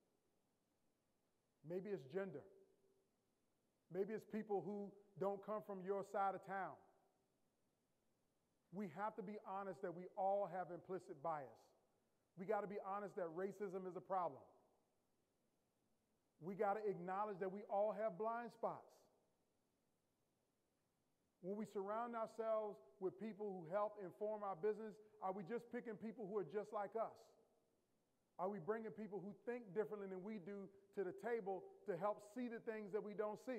Maybe it's gender. Maybe it's people who don't come from your side of town. We have to be honest that we all have implicit bias. We got to be honest that racism is a problem. We got to acknowledge that we all have blind spots. When we surround ourselves with people who help inform our business, are we just picking people who are just like us? Are we bringing people who think differently than we do to the table to help see the things that we don't see?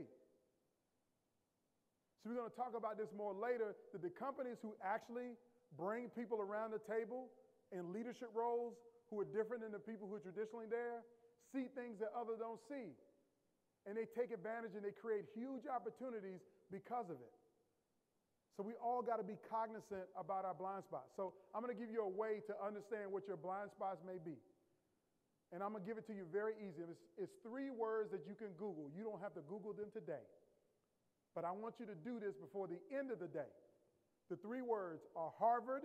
So we're going to talk about this more later, that the companies who actually bring people around the table in leadership roles who are different than the people who are traditionally there see things that others don't see. And they take advantage and they create huge opportunities because of it. So we all got to be cognizant about our blind spots. So I'm going to give you a way to understand what your blind spots may be. And I'm going to give it to you very easy. It's 3 words that you can Google. You don't have to Google them today. But I want you to do this before the end of the day. The 3 words are Harvard.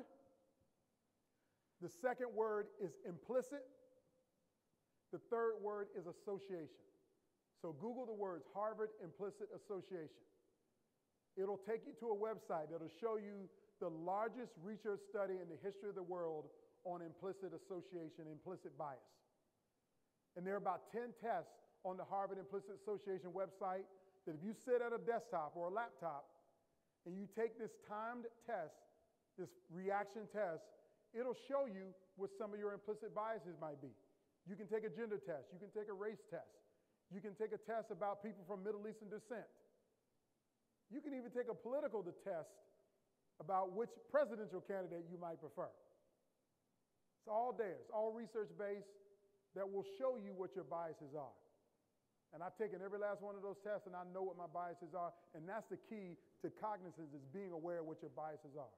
The second word is implicit. The third word is association. So Google the words Harvard Implicit Association. It'll take you to a website that'll show you the largest research study in the history of the world on implicit association, implicit bias. And there are about 10 tests on the Harvard Implicit Association website that if you sit at a desktop or a laptop and you take this timed test, this reaction test, it'll show you what some of your implicit biases might be. You can take a gender test. You can take a race test. You can take a test about people from Middle Eastern descent. You can even take a political test about which presidential candidate you might prefer. It's all there. It's all research-based that will show you what your biases are. And I've taken every last one of those tests, and I know what my biases are. And that's the key to cognizance, is being aware of what your biases are.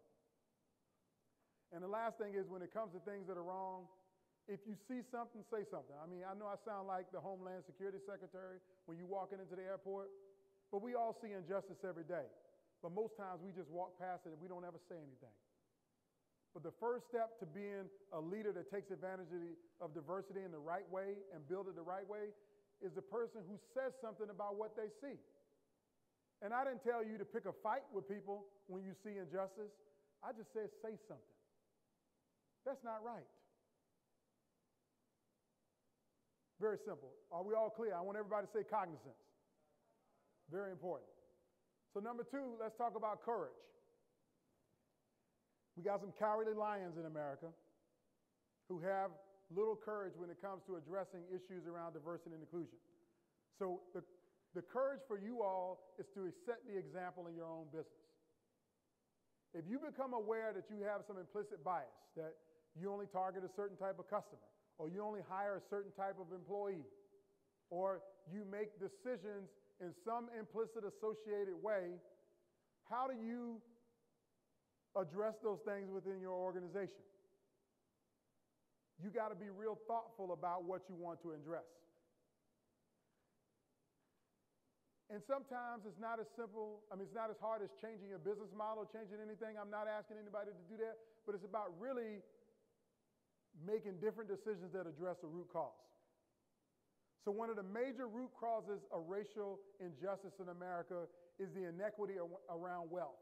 And the last thing is, when it comes to things that are wrong, if you see something, say something. I mean, I know I sound like the Homeland Security Secretary when you walking into the airport, but we all see injustice every day. But most times we just walk past it and we don't ever say anything. But the first step to being a leader that takes advantage of diversity in the right way and build it the right way is the person who says something about what they see. And I didn't tell you to pick a fight with people when you see injustice. I just said say something. That's not right. Very simple. Are we all clear? I want everybody to say cognizance. Very important. So number 2, let's talk about courage. We got some cowardly lions in America who have little courage when it comes to addressing issues around diversity and inclusion. So the courage for you all is to set the example in your own business. If you become aware that you have some implicit bias, that you only target a certain type of customer, or you only hire a certain type of employee, or you make decisions in some implicit associated way, how do you address those things within your organization. You got to be real thoughtful about what you want to address. And sometimes it's not as simple, it's not as hard as changing your business model, changing anything. I'm not asking anybody to do that, but it's about really making different decisions that address the root cause. So one of the major root causes of racial injustice in America is the inequity around wealth.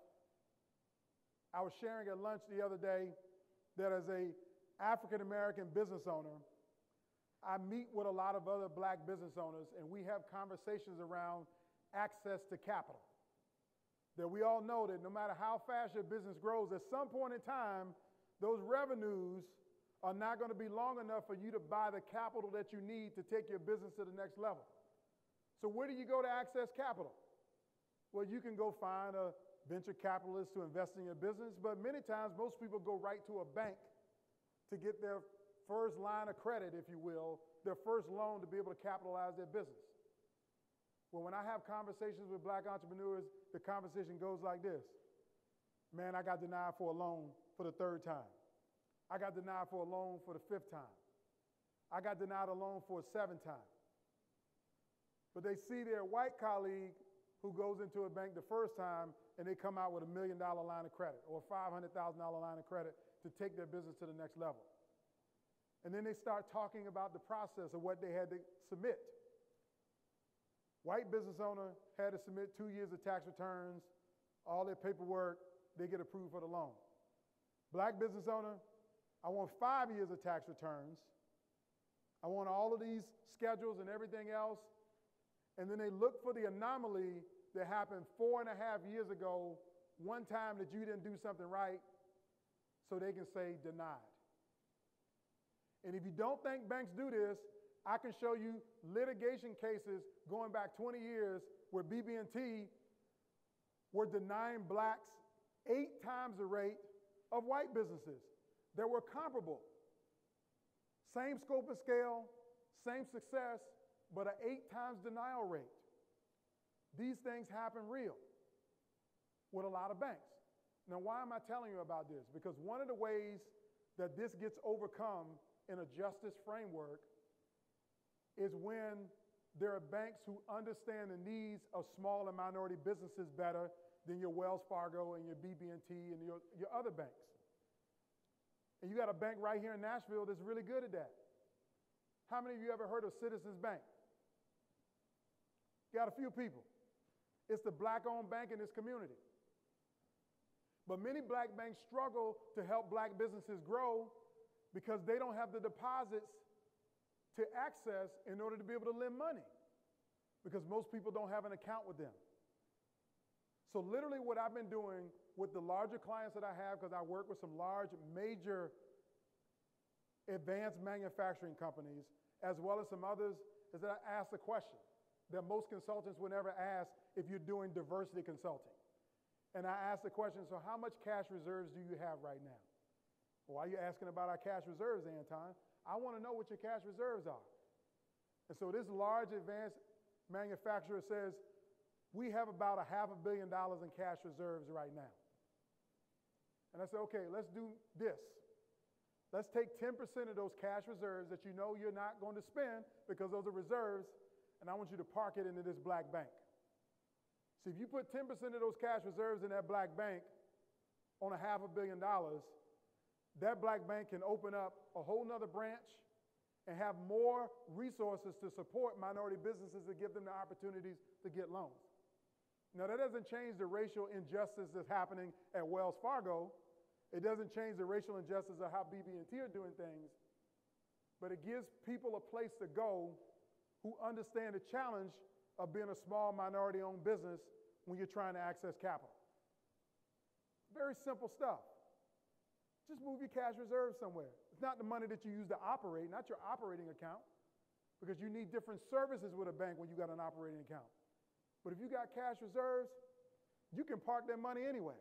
I was sharing at lunch the other day that as a African-American business owner, I meet with a lot of other black business owners, and we have conversations around access to capital. That we all know that no matter how fast your business grows, at some point in time, those revenues are not going to be long enough for you to buy the capital that you need to take your business to the next level. So where do you go to access capital? Well, you can go find a venture capitalist to invest in your business, but many times most people go right to a bank to get their first line of credit, if you will, their first loan to be able to capitalize their business. Well, when I have conversations with black entrepreneurs, the conversation goes like this. Man, I got denied for a loan for the third time. I got denied for a loan for the fifth time. I got denied a loan for a seventh time. But they see their white colleague who goes into a bank the first time and they come out with $1 million line of credit or a $500,000 line of credit to take their business to the next level. And then they start talking about the process of what they had to submit. White business owner had to submit 2 years of tax returns, all their paperwork, they get approved for the loan. Black business owner, I want 5 years of tax returns. I want all of these schedules and everything else. And then they look for the anomaly that happened 4.5 years ago, one time that you didn't do something right, so they can say denied. And if you don't think banks do this, I can show you litigation cases going back 20 years where BB&T were denying blacks 8 times the rate of white businesses that were comparable. Same scope and scale, same success, but an 8 times denial rate. These things happen real with a lot of banks. Now, why am I telling you about this? Because one of the ways that this gets overcome in a justice framework is when there are banks who understand the needs of small and minority businesses better than your Wells Fargo and your BB&T and your other banks. And you got a bank right here in Nashville that's really good at that. How many of you ever heard of Citizens Bank? Got a few people. It's the black-owned bank in this community. But many black banks struggle to help black businesses grow because they don't have the deposits to access in order to be able to lend money, because most people don't have an account with them. So literally what I've been doing with the larger clients that I have, because I work with some large, major advanced manufacturing companies, as well as some others, is that I ask the question that most consultants would never ask if you're doing diversity consulting. And I ask the question, so how much cash reserves do you have right now? Well, why are you asking about our cash reserves, Anton? I want to know what your cash reserves are. And so this large advanced manufacturer says, we have about $500 million in cash reserves right now. And I said, okay, let's do this. Let's take 10% of those cash reserves that you know you're not going to spend because those are reserves, and I want you to park it into this black bank. So if you put 10% of those cash reserves in that black bank on $500 million, that black bank can open up a whole nother branch and have more resources to support minority businesses to give them the opportunities to get loans. Now, that doesn't change the racial injustice that's happening at Wells Fargo. It doesn't change the racial injustice of how BB&T are doing things, but it gives people a place to go who understand the challenge of being a small minority-owned business when you're trying to access capital. Very simple stuff. Just move your cash reserves somewhere. It's not the money that you use to operate, not your operating account, because you need different services with a bank when you got an operating account. But if you got cash reserves, you can park that money anywhere.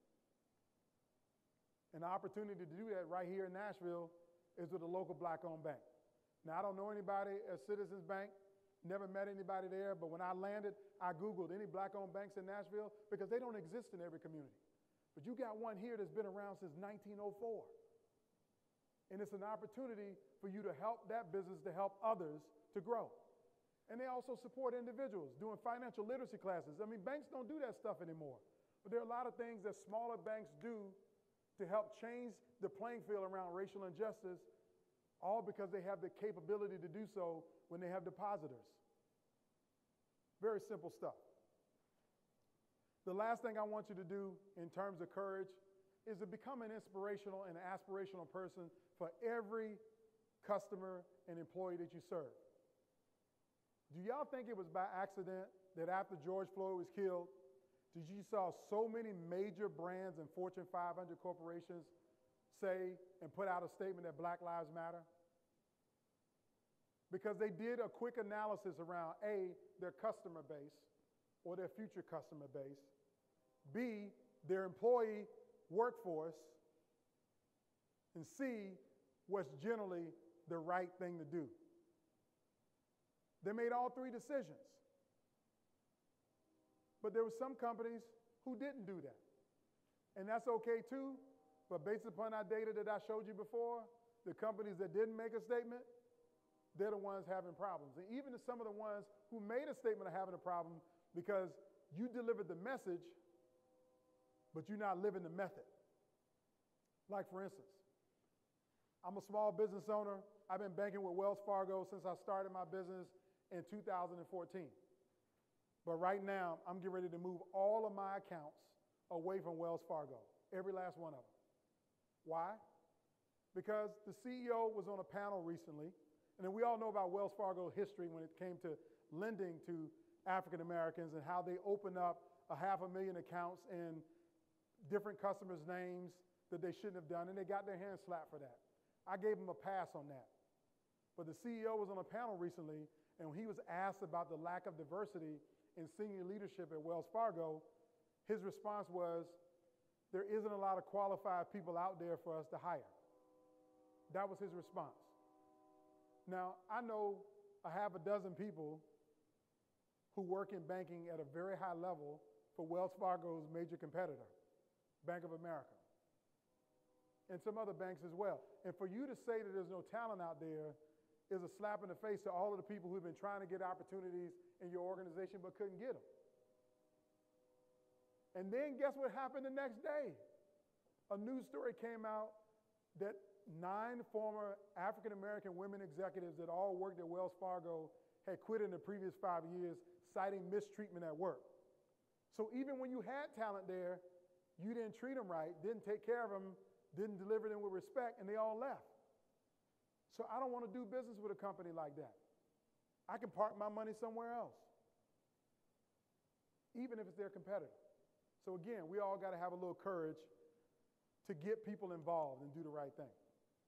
And the opportunity to do that right here in Nashville is with a local black-owned bank. Now, I don't know anybody at Citizens Bank, never met anybody there, but when I landed, I Googled any black-owned banks in Nashville because they don't exist in every community. But you got one here that's been around since 1904. And it's an opportunity for you to help that business to help others to grow. And they also support individuals doing financial literacy classes. I mean, banks don't do that stuff anymore. But there are a lot of things that smaller banks do to help change the playing field around racial injustice, all because they have the capability to do so when they have depositors. Very simple stuff. The last thing I want you to do in terms of courage is to become an inspirational and aspirational person for every customer and employee that you serve. Do y'all think it was by accident that after George Floyd was killed, that you saw so many major brands and Fortune 500 corporations say and put out a statement that Black Lives Matter? Because they did a quick analysis around A, their customer base or their future customer base, B, their employee workforce, and C, what's generally the right thing to do. They made all three decisions. But there were some companies who didn't do that. And that's okay too, but based upon our data that I showed you before, the companies that didn't make a statement, they're the ones having problems. And even some of the ones who made a statement are having a problem because you delivered the message, but you're not living the method. Like for instance, I'm a small business owner. I've been banking with Wells Fargo since I started my business in 2014. But right now, I'm getting ready to move all of my accounts away from Wells Fargo, every last one of them. Why? Because the CEO was on a panel recently, and then we all know about Wells Fargo history when it came to lending to African Americans and how they opened up 500,000 accounts in different customers' names that they shouldn't have done, and they got their hands slapped for that. I gave them a pass on that. But the CEO was on a panel recently, and when he was asked about the lack of diversity in senior leadership at Wells Fargo, his response was, there isn't a lot of qualified people out there for us to hire. That was his response. Now, I know a half a dozen people who work in banking at a very high level for Wells Fargo's major competitor, Bank of America, and some other banks as well. And for you to say that there's no talent out there is a slap in the face to all of the people who've been trying to get opportunities in your organization but couldn't get them. And then guess what happened the next day? A news story came out that 9 former African-American women executives that all worked at Wells Fargo had quit in the previous 5 years, citing mistreatment at work. So even when you had talent there, you didn't treat them right, didn't take care of them, didn't deliver them with respect, and they all left. So I don't want to do business with a company like that. I can park my money somewhere else, even if it's their competitor. So again, we all got to have a little courage to get people involved and do the right thing.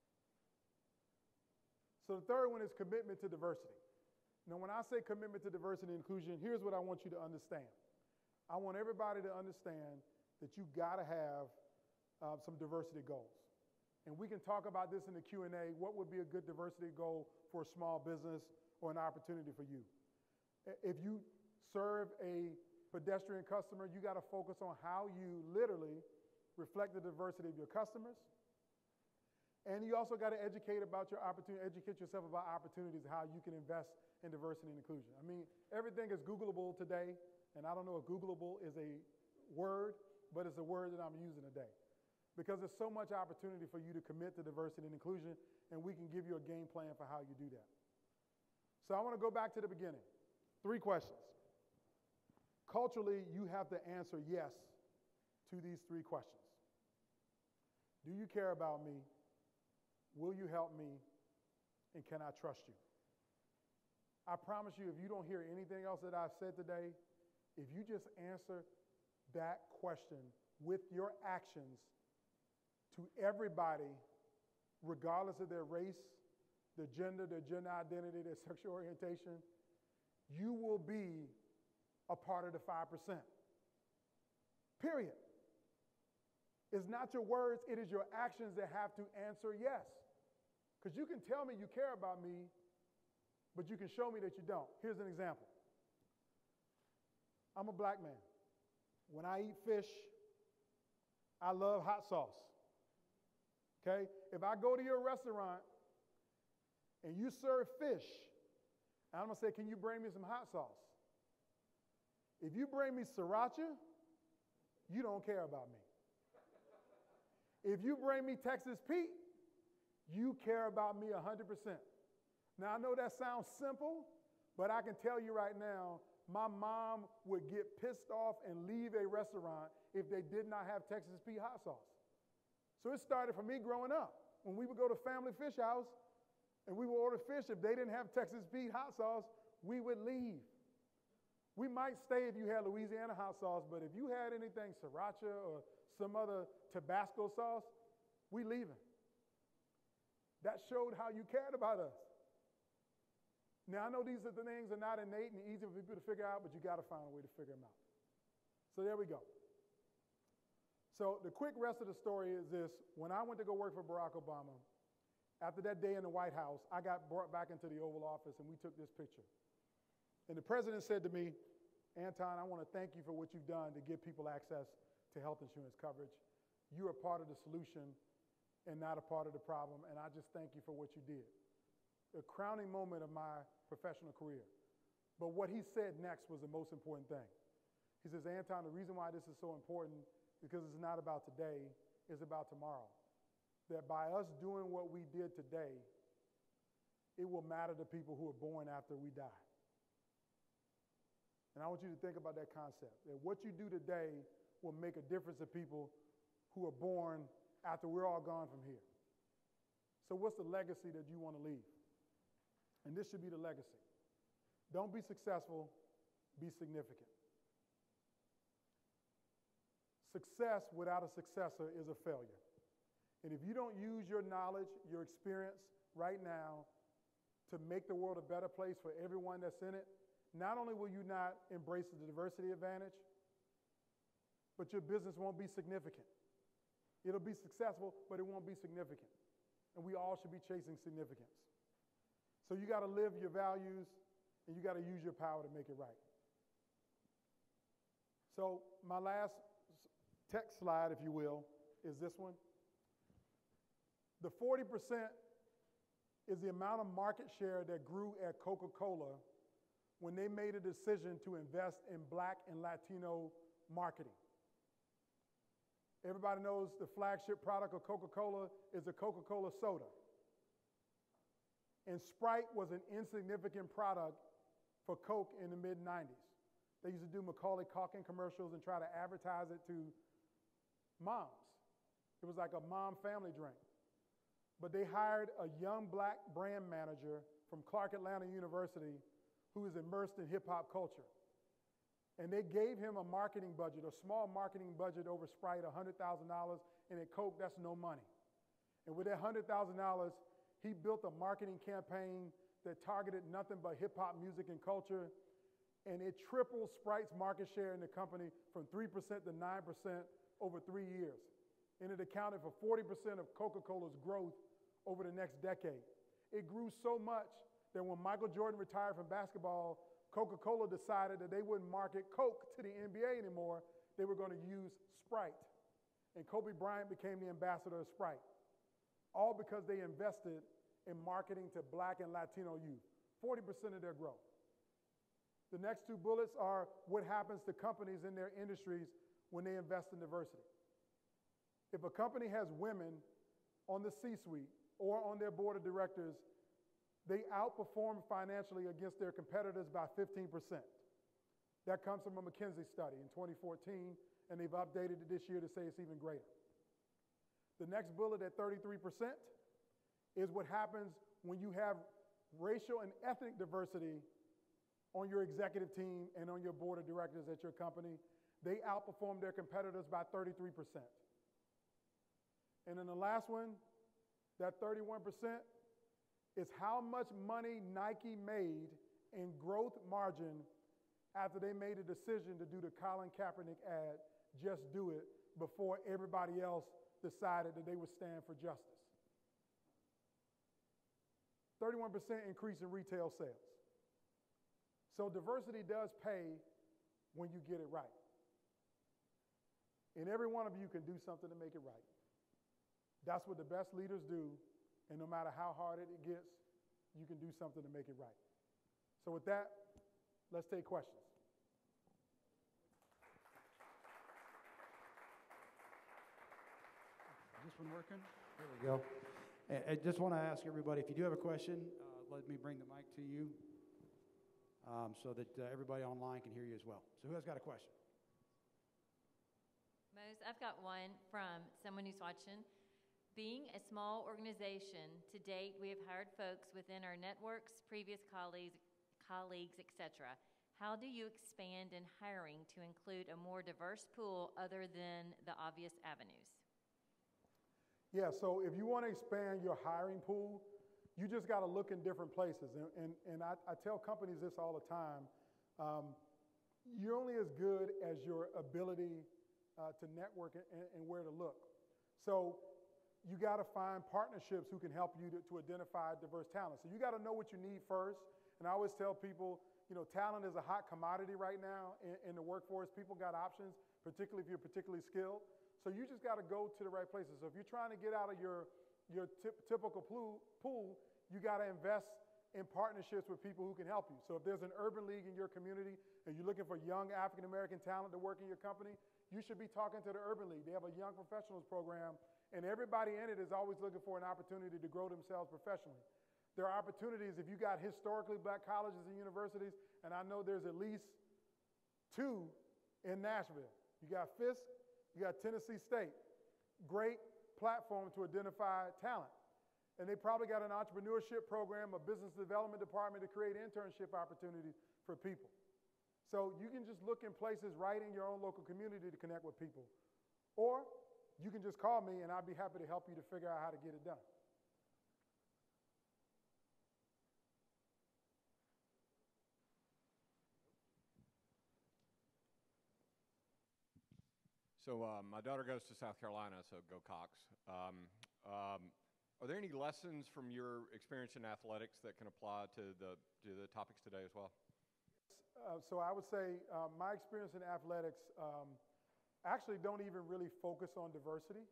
So the third one is commitment to diversity. Now, when I say commitment to diversity and inclusion, here's what I want you to understand. I want everybody to understand that you got to have some diversity goals. And we can talk about this in the Q&A. What would be a good diversity goal for a small business or an opportunity for you? If you serve a pedestrian customer, you got to focus on how you literally reflect the diversity of your customers. And you also got to educate yourself about opportunities, how you can invest in diversity and inclusion. I mean, everything is Googleable today, and I don't know if Googleable is a word, but it's a word that I'm using today. Because there's so much opportunity for you to commit to diversity and inclusion, and we can give you a game plan for how you do that. So I want to go back to the beginning. 3 questions. Culturally, you have to answer yes to these 3 questions. Do you care about me? Will you help me? And can I trust you? I promise you, if you don't hear anything else that I've said today, if you just answer that question with your actions to everybody, regardless of their race, their gender identity, their sexual orientation, you will be a part of the 5%. Period. It's not your words, it is your actions that have to answer yes. Because you can tell me you care about me, but you can show me that you don't. Here's an example. I'm a black man. When I eat fish, I love hot sauce. Okay? If I go to your restaurant and you serve fish, I'm going to say, can you bring me some hot sauce? If you bring me sriracha, you don't care about me. If you bring me Texas Pete, you care about me 100%. Now, I know that sounds simple, but I can tell you right now, my mom would get pissed off and leave a restaurant if they did not have Texas Pete hot sauce. So it started for me growing up. When we would go to Family Fish House and we would order fish, if they didn't have Texas Pete hot sauce, we would leave. We might stay if you had Louisiana hot sauce, but if you had anything sriracha or some other Tabasco sauce, we leaving. That showed how you cared about us. Now, I know these are the things that are not innate and easy for people to figure out, but you got to find a way to figure them out. So there we go. So the quick rest of the story is this. When I went to go work for Barack Obama, after that day in the White House, I got brought back into the Oval Office, and we took this picture. And the president said to me, Anton, I want to thank you for what you've done to give people access to health insurance coverage. You are part of the solution and not a part of the problem, and I just thank you for what you did. The crowning moment of my professional career. But what he said next was the most important thing. He says, Anton, the reason why this is so important is because it's not about today, it's about tomorrow. That by us doing what we did today, it will matter to people who are born after we die. And I want you to think about that concept, that what you do today will make a difference to people who are born after we're all gone from here. So what's the legacy that you want to leave? And this should be the legacy. Don't be successful, be significant. Success without a successor is a failure. And if you don't use your knowledge, your experience right now to make the world a better place for everyone that's in it, not only will you not embrace the diversity advantage, but your business won't be significant. It'll be successful, but it won't be significant. And we all should be chasing significance. So you got to live your values, and you got to use your power to make it right. So my last text slide, if you will, is this one. The 40% is the amount of market share that grew at Coca-Cola when they made a decision to invest in Black and Latino marketing. Everybody knows the flagship product of Coca-Cola is the Coca-Cola soda. And Sprite was an insignificant product for Coke in the mid-90s. They used to do Macaulay Culkin commercials and try to advertise it to moms. It was like a mom family drink. But they hired a young Black brand manager from Clark Atlanta University who is immersed in hip-hop culture. And they gave him a marketing budget, a small marketing budget over Sprite, $100,000, and at Coke, that's no money. And with that $100,000, he built a marketing campaign that targeted nothing but hip-hop music and culture, and it tripled Sprite's market share in the company from 3% to 9% over 3 years. And it accounted for 40% of Coca-Cola's growth over the next decade. It grew so much that when Michael Jordan retired from basketball, Coca-Cola decided that they wouldn't market Coke to the NBA anymore. They were going to use Sprite. And Kobe Bryant became the ambassador of Sprite. All because they invested in marketing to Black and Latino youth, 40% of their growth. The next two bullets are what happens to companies in their industries when they invest in diversity. If a company has women on the C-suite or on their board of directors, they outperform financially against their competitors by 15%. That comes from a McKinsey study in 2014, and they've updated it this year to say it's even greater. The next bullet at 33% is what happens when you have racial and ethnic diversity on your executive team and on your board of directors at your company. They outperform their competitors by 33%. And then the last one, that 31%, is how much money Nike made in growth margin after they made a decision to do the Colin Kaepernick ad, Just Do It, before everybody else decided that they would stand for justice. 31% increase in retail sales. So diversity does pay when you get it right. And every one of you can do something to make it right. That's what the best leaders do, and no matter how hard it gets, you can do something to make it right. So with that, let's take questions. Is this one working? There we go. I just want to ask everybody, if you do have a question, let me bring the mic to you so that everybody online can hear you as well. So who has got a question? Mose, I've got one from someone who's watching. Being a small organization, to date, we have hired folks within our networks, previous colleagues, etc. How do you expand in hiring to include a more diverse pool other than the obvious avenues? Yeah, so if you want to expand your hiring pool, you just got to look in different places. And I tell companies this all the time. You're only as good as your ability to network and where to look. So you got to find partnerships who can help you to identify diverse talent. So you got to know what you need first. And I always tell people, talent is a hot commodity right now in the workforce. People got options, particularly if you're particularly skilled. So you just got to go to the right places. So if you're trying to get out of your typical pool, you got to invest in partnerships with people who can help you. So if there's an urban league in your community and you're looking for young African-American talent to work in your company, you should be talking to the urban league. They have a young professionals program, and everybody in it is always looking for an opportunity to grow themselves professionally. There are opportunities if you got historically black colleges and universities, and I know there's at least 2 in Nashville. You got Fisk, you got Tennessee State. Great platform to identify talent. And they probably got an entrepreneurship program, a business development department to create internship opportunities for people. So you can just look in places right in your own local community to connect with people. Or you can just call me and I'd be happy to help you to figure out how to get it done. So my daughter goes to South Carolina, so go Cox. Are there any lessons from your experience in athletics that can apply to the topics today as well? So I would say my experience in athletics actually don't even really focus on diversity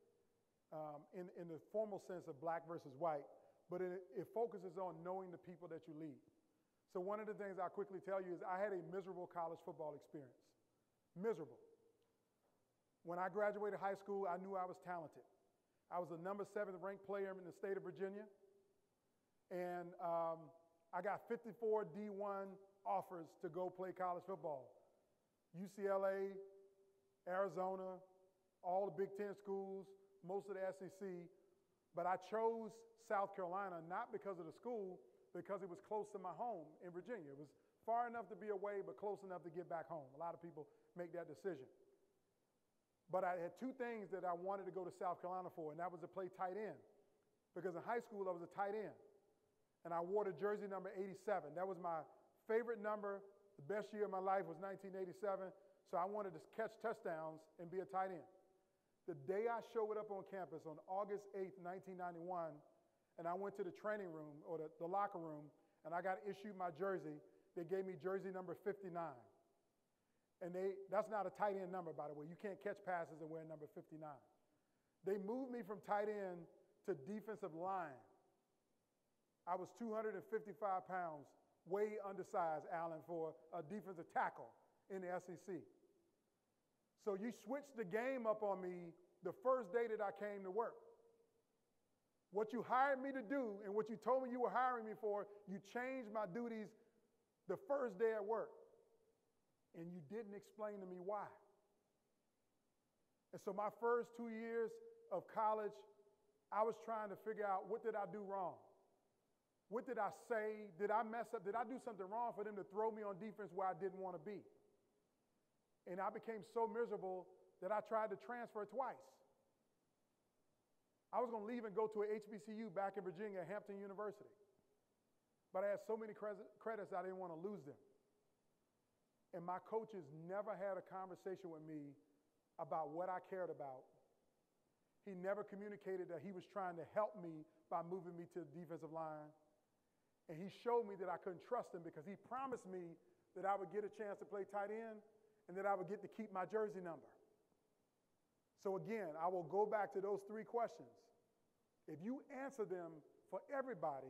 in the formal sense of black versus white, but it focuses on knowing the people that you lead. So one of the things I'll quickly tell you is I had a miserable college football experience. Miserable. When I graduated high school, I knew I was talented. I was the number 7th ranked player in the state of Virginia, and I got 54 D1 offers to go play college football. UCLA, Arizona, all the Big Ten schools, most of the SEC, but I chose South Carolina not because of the school, because it was close to my home in Virginia. It was far enough to be away, but close enough to get back home. A lot of people make that decision. But I had 2 things that I wanted to go to South Carolina for, and that was to play tight end. Because in high school, I was a tight end. And I wore the jersey number 87. That was my favorite number. The best year of my life was 1987. So I wanted to catch touchdowns and be a tight end. The day I showed up on campus on August 8th, 1991, and I went to the training room or the locker room, and I got issued my jersey, they gave me jersey number 59. And that's not a tight end number, by the way. You can't catch passes and wear number 59. They moved me from tight end to defensive line. I was 255 pounds, way undersized, Allen, for a defensive tackle in the SEC. So you switched the game up on me the first day that I came to work. What you hired me to do and what you told me you were hiring me for, you changed my duties the first day at work. And you didn't explain to me why. And so my first 2 years of college, I was trying to figure out, what did I do wrong? What did I say? Did I mess up? Did I do something wrong for them to throw me on defense where I didn't want to be? And I became so miserable that I tried to transfer twice. I was going to leave and go to a HBCU back in Virginia, Hampton University. But I had so many credits, I didn't want to lose them. And my coaches never had a conversation with me about what I cared about. He never communicated that he was trying to help me by moving me to the defensive line. And he showed me that I couldn't trust him because he promised me that I would get a chance to play tight end and that I would get to keep my jersey number. So again, I will go back to those 3 questions. If you answer them for everybody,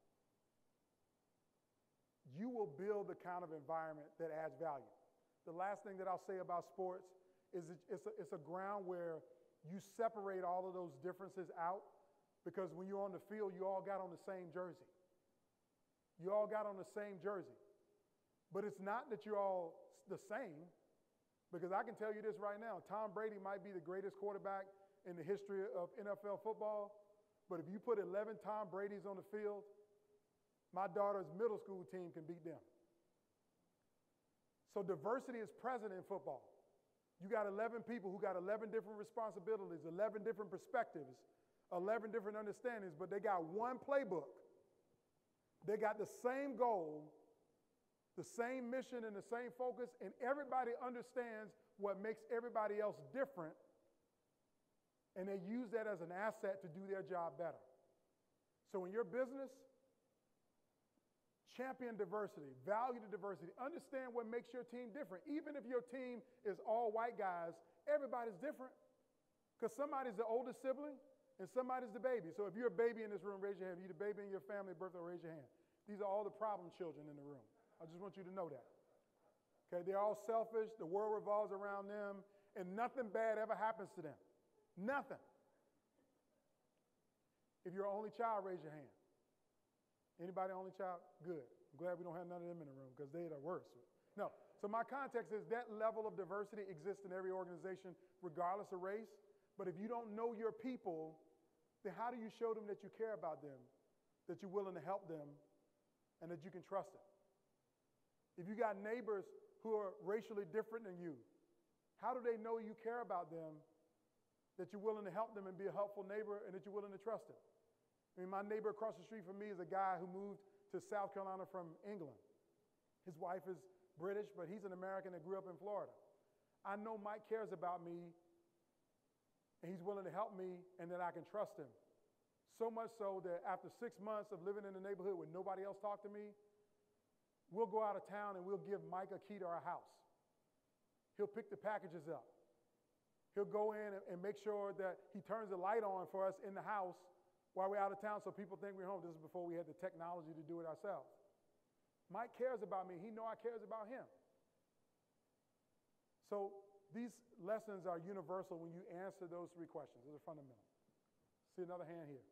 you will build the kind of environment that adds value. The last thing that I'll say about sports is it's a ground where you separate all of those differences out, because when you're on the field, you all got on the same jersey. You all got on the same jersey. But it's not that you're all the same, because I can tell you this right now, Tom Brady might be the greatest quarterback in the history of NFL football, but if you put 11 Tom Bradys on the field, my daughter's middle school team can beat them. So diversity is present in football. You got 11 people who got 11 different responsibilities, 11 different perspectives, 11 different understandings, but they got one playbook. They got the same goal, the same mission, and the same focus, and everybody understands what makes everybody else different, and they use that as an asset to do their job better. So in your business, champion diversity, value the diversity, understand what makes your team different. Even if your team is all white guys, everybody's different, because somebody's the oldest sibling and somebody's the baby. So if you're a baby in this room, raise your hand. If you're the baby in your family birthday, raise your hand. These are all the problem children in the room. I just want you to know that. Okay, they're all selfish, the world revolves around them, and nothing bad ever happens to them. Nothing. If you're an only child, raise your hand. Anybody only child? Good. I'm glad we don't have none of them in the room, because they are worse. No. So my context is that level of diversity exists in every organization, regardless of race. But if you don't know your people, then how do you show them that you care about them, that you're willing to help them, and that you can trust them? If you got neighbors who are racially different than you, how do they know you care about them, that you're willing to help them and be a helpful neighbor, and that you're willing to trust them? I mean, my neighbor across the street from me is a guy who moved to South Carolina from England. His wife is British, but he's an American that grew up in Florida. I know Mike cares about me, and he's willing to help me, and that I can trust him. So much so that after 6 months of living in the neighborhood where nobody else talked to me, we'll go out of town and we'll give Mike a key to our house. He'll pick the packages up. He'll go in and make sure that he turns the light on for us in the house while we're out of town so people think we're home. This is before we had the technology to do it ourselves. Mike cares about me. He knows I cares about him. So these lessons are universal when you answer those 3 questions. Those are fundamental. See another hand here.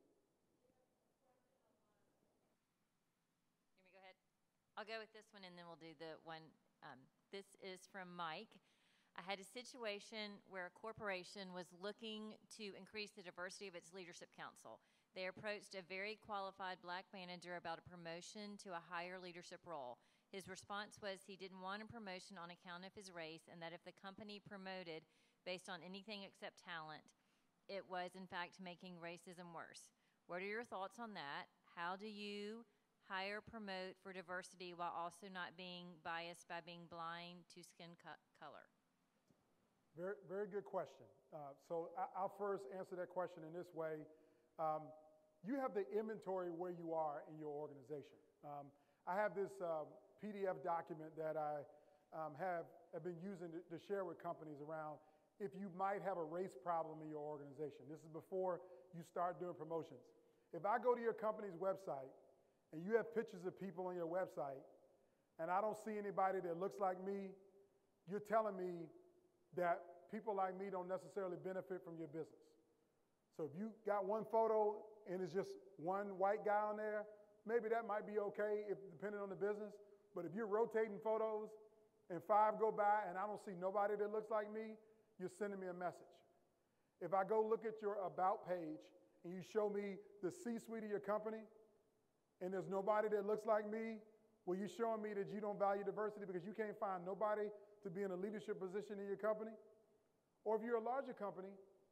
You want me to go ahead? I'll go with this one, and then we'll do the one. This is from Mike. I had a situation where a corporation was looking to increase the diversity of its leadership council. They approached a very qualified black manager about a promotion to a higher leadership role. His response was he didn't want a promotion on account of his race, and that if the company promoted based on anything except talent, it was in fact making racism worse. What are your thoughts on that? How do you hire, promote for diversity while also not being biased by being blind to skin color? Very, very good question. So I'll first answer that question in this way. You have the inventory where you are in your organization. I have this PDF document that I have been using to share with companies around if you might have a race problem in your organization. This is before you start doing promotions. If I go to your company's website and you have pictures of people on your website and I don't see anybody that looks like me, you're telling me that people like me don't necessarily benefit from your business. So if you got one photo and it's just one white guy on there, maybe that might be okay depending on the business. But if you're rotating photos and 5 go by and I don't see nobody that looks like me, you're sending me a message. If I go look at your About page and you show me the C-suite of your company and there's nobody that looks like me, well, you're showing me that you don't value diversity because you can't find nobody to be in a leadership position in your company. Or if you're a larger company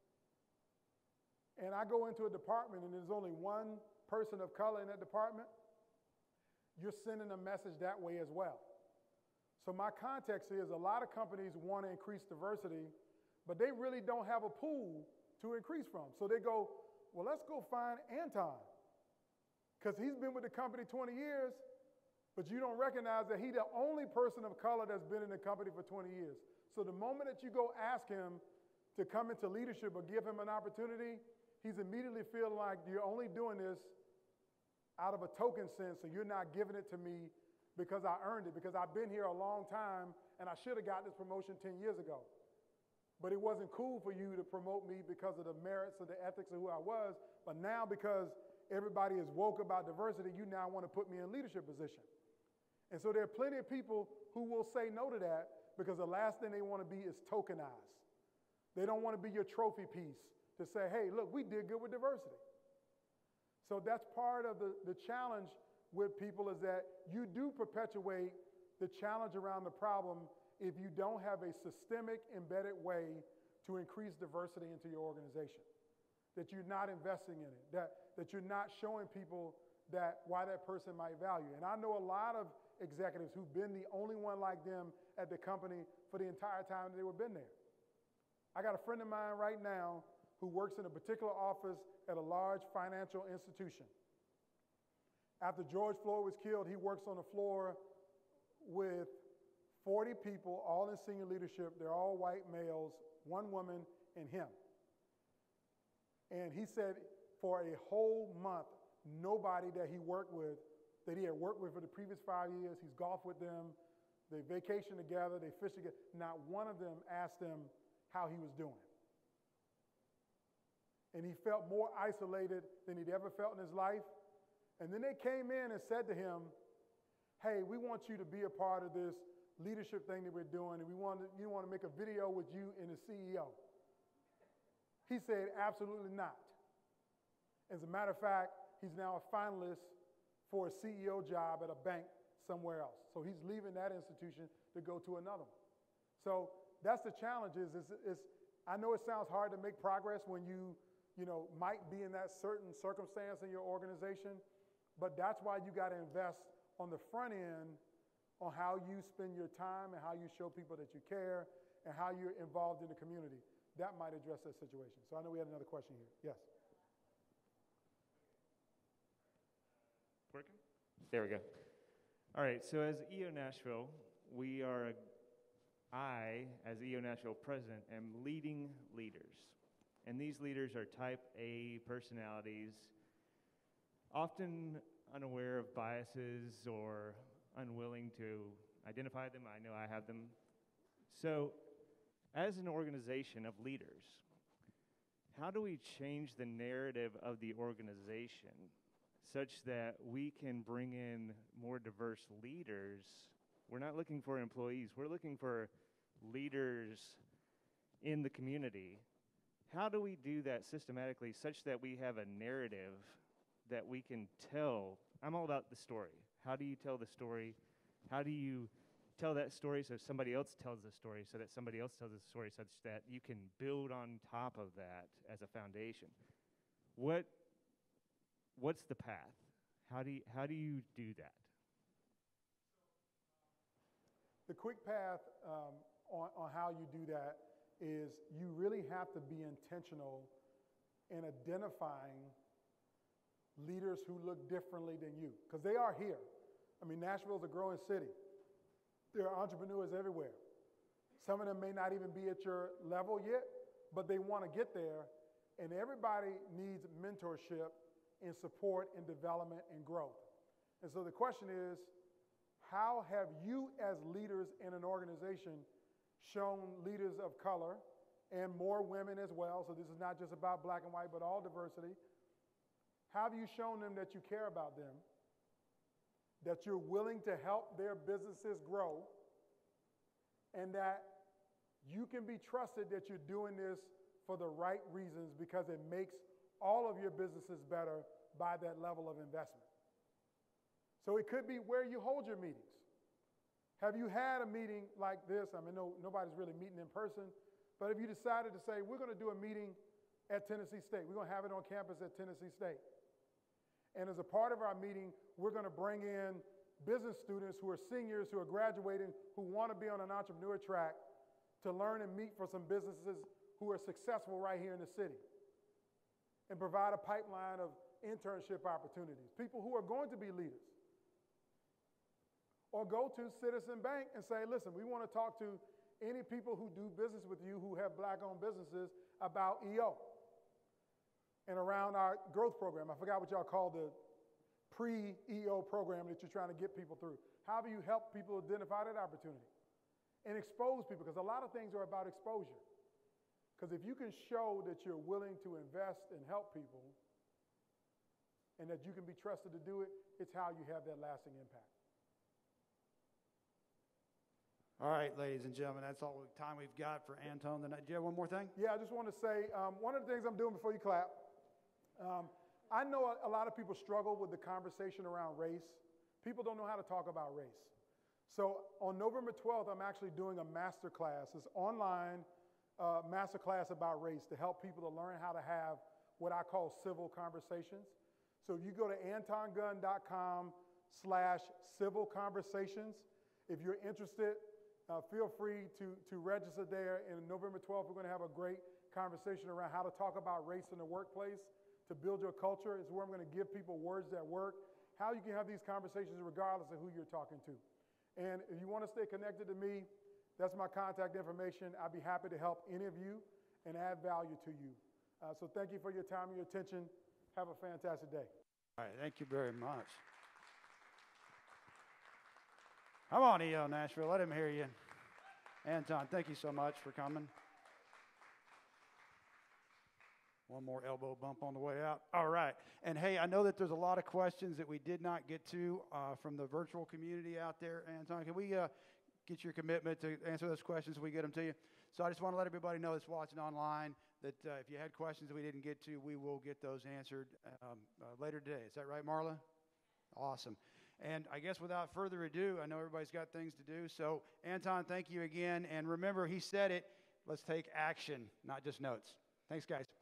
and I go into a department and there's only one person of color in that department, you're sending a message that way as well. So my context is a lot of companies want to increase diversity, but they really don't have a pool to increase from. So they go, well, let's go find Anton because he's been with the company 20 years, but you don't recognize that he's the only person of color that's been in the company for 20 years. So the moment that you go ask him to come into leadership or give him an opportunity, he's immediately feeling like you're only doing this out of a token sense, so you're not giving it to me because I earned it, because I've been here a long time and I should have got this promotion 10 years ago. But it wasn't cool for you to promote me because of the merits or the ethics of who I was. But now because everybody is woke about diversity, you now want to put me in a leadership position. And so there are plenty of people who will say no to that because the last thing they want to be is tokenized. They don't want to be your trophy piece to say, hey, look, we did good with diversity. So that's part of the challenge with people, is that you do perpetuate the challenge around the problem if you don't have a systemic, embedded way to increase diversity into your organization, that you're not investing in it, that you're not showing people that why that person might value. And I know a lot of executives who've been the only one like them at the company for the entire time that they were been there. I got a friend of mine right now who works in a particular office at a large financial institution. After George Floyd was killed, he works on the floor with 40 people, all in senior leadership. They're all white males, one woman, and him. And he said for a whole month, nobody that he worked with, that he had worked with for the previous 5 years, he's golfed with them, they vacation together, they fish together, not one of them asked him how he was doing. And he felt more isolated than he'd ever felt in his life. And then they came in and said to him, hey, we want you to be a part of this leadership thing that we're doing, and you want to make a video with you and the CEO. He said, absolutely not. As a matter of fact, he's now a finalist for a CEO job at a bank somewhere else. So he's leaving that institution to go to another one. So that's the challenge. I know it sounds hard to make progress when you might be in that certain circumstance in your organization, but that's why you got to invest on the front end on how you spend your time and how you show people that you care and how you're involved in the community. That might address that situation. So I know we had another question here. Yes. Working? There we go. All right, so as EO Nashville, I, as EO Nashville president, am leading leaders. And these leaders are type A personalities, often unaware of biases or unwilling to identify them. I know I have them. So, as an organization of leaders, how do we change the narrative of the organization such that we can bring in more diverse leaders? We're not looking for employees. We're looking for leaders in the community. How do we do that systematically such that we have a narrative that we can tell? I'm all about the story. How do you tell the story? How do you tell that story so somebody else tells the story, so that somebody else tells the story, such that you can build on top of that as a foundation? What's the path? How do you do that? The quick path on how you do that is you really have to be intentional in identifying leaders who look differently than you, because they are here. I mean, Nashville's a growing city. There are entrepreneurs everywhere. Some of them may not even be at your level yet, but they want to get there, and everybody needs mentorship and support and development and growth. And so the question is, how have you as leaders in an organization shown leaders of color and more women as well, so this is not just about black and white, but all diversity, how have you shown them that you care about them, that you're willing to help their businesses grow, and that you can be trusted that you're doing this for the right reasons because it makes all of your businesses better by that level of investment? So it could be where you hold your meetings. Have you had a meeting like this? I mean, nobody's really meeting in person, but if you decided to say, we're going to do a meeting at Tennessee State, we're going to have it on campus at Tennessee State. And as a part of our meeting, we're going to bring in business students who are seniors, who are graduating, who want to be on an entrepreneur track to learn and meet for some businesses who are successful right here in the city, and provide a pipeline of internship opportunities, people who are going to be leaders. Or go to Citizen Bank and say, listen, we want to talk to any people who do business with you who have black-owned businesses about EO and around our growth program. I forgot what y'all call the pre-EO program that you're trying to get people through. How do you help people identify that opportunity and expose people? Because a lot of things are about exposure. Because if you can show that you're willing to invest and help people and that you can be trusted to do it, it's how you have that lasting impact. All right, ladies and gentlemen, that's all the time we've got for Anton tonight. Do you have one more thing? Yeah, I just want to say one of the things I'm doing before you clap, I know a lot of people struggle with the conversation around race. People don't know how to talk about race. So on November 12th, I'm actually doing a master class. It's online master class about race to help people to learn how to have what I call civil conversations. So if you go to antongunn.com/civil conversations, if you're interested, feel free to register there. And November 12th, we're going to have a great conversation around how to talk about race in the workplace to build your culture. It's where I'm going to give people words that work, how you can have these conversations regardless of who you're talking to. And if you want to stay connected to me, that's my contact information. I'd be happy to help any of you and add value to you. So thank you for your time and your attention. Have a fantastic day. All right, thank you very much. Come on, EO Nashville, let him hear you. Anton, thank you so much for coming. One more elbow bump on the way out. All right. And hey, I know that there's a lot of questions that we did not get to from the virtual community out there. Anton, can we get your commitment to answer those questions when we get them to you? So I just want to let everybody know that's watching online that if you had questions that we didn't get to, we will get those answered later today. Is that right, Marla? Awesome. And I guess without further ado, I know everybody's got things to do. So Anton, thank you again. And remember, he said it, let's take action, not just notes. Thanks, guys.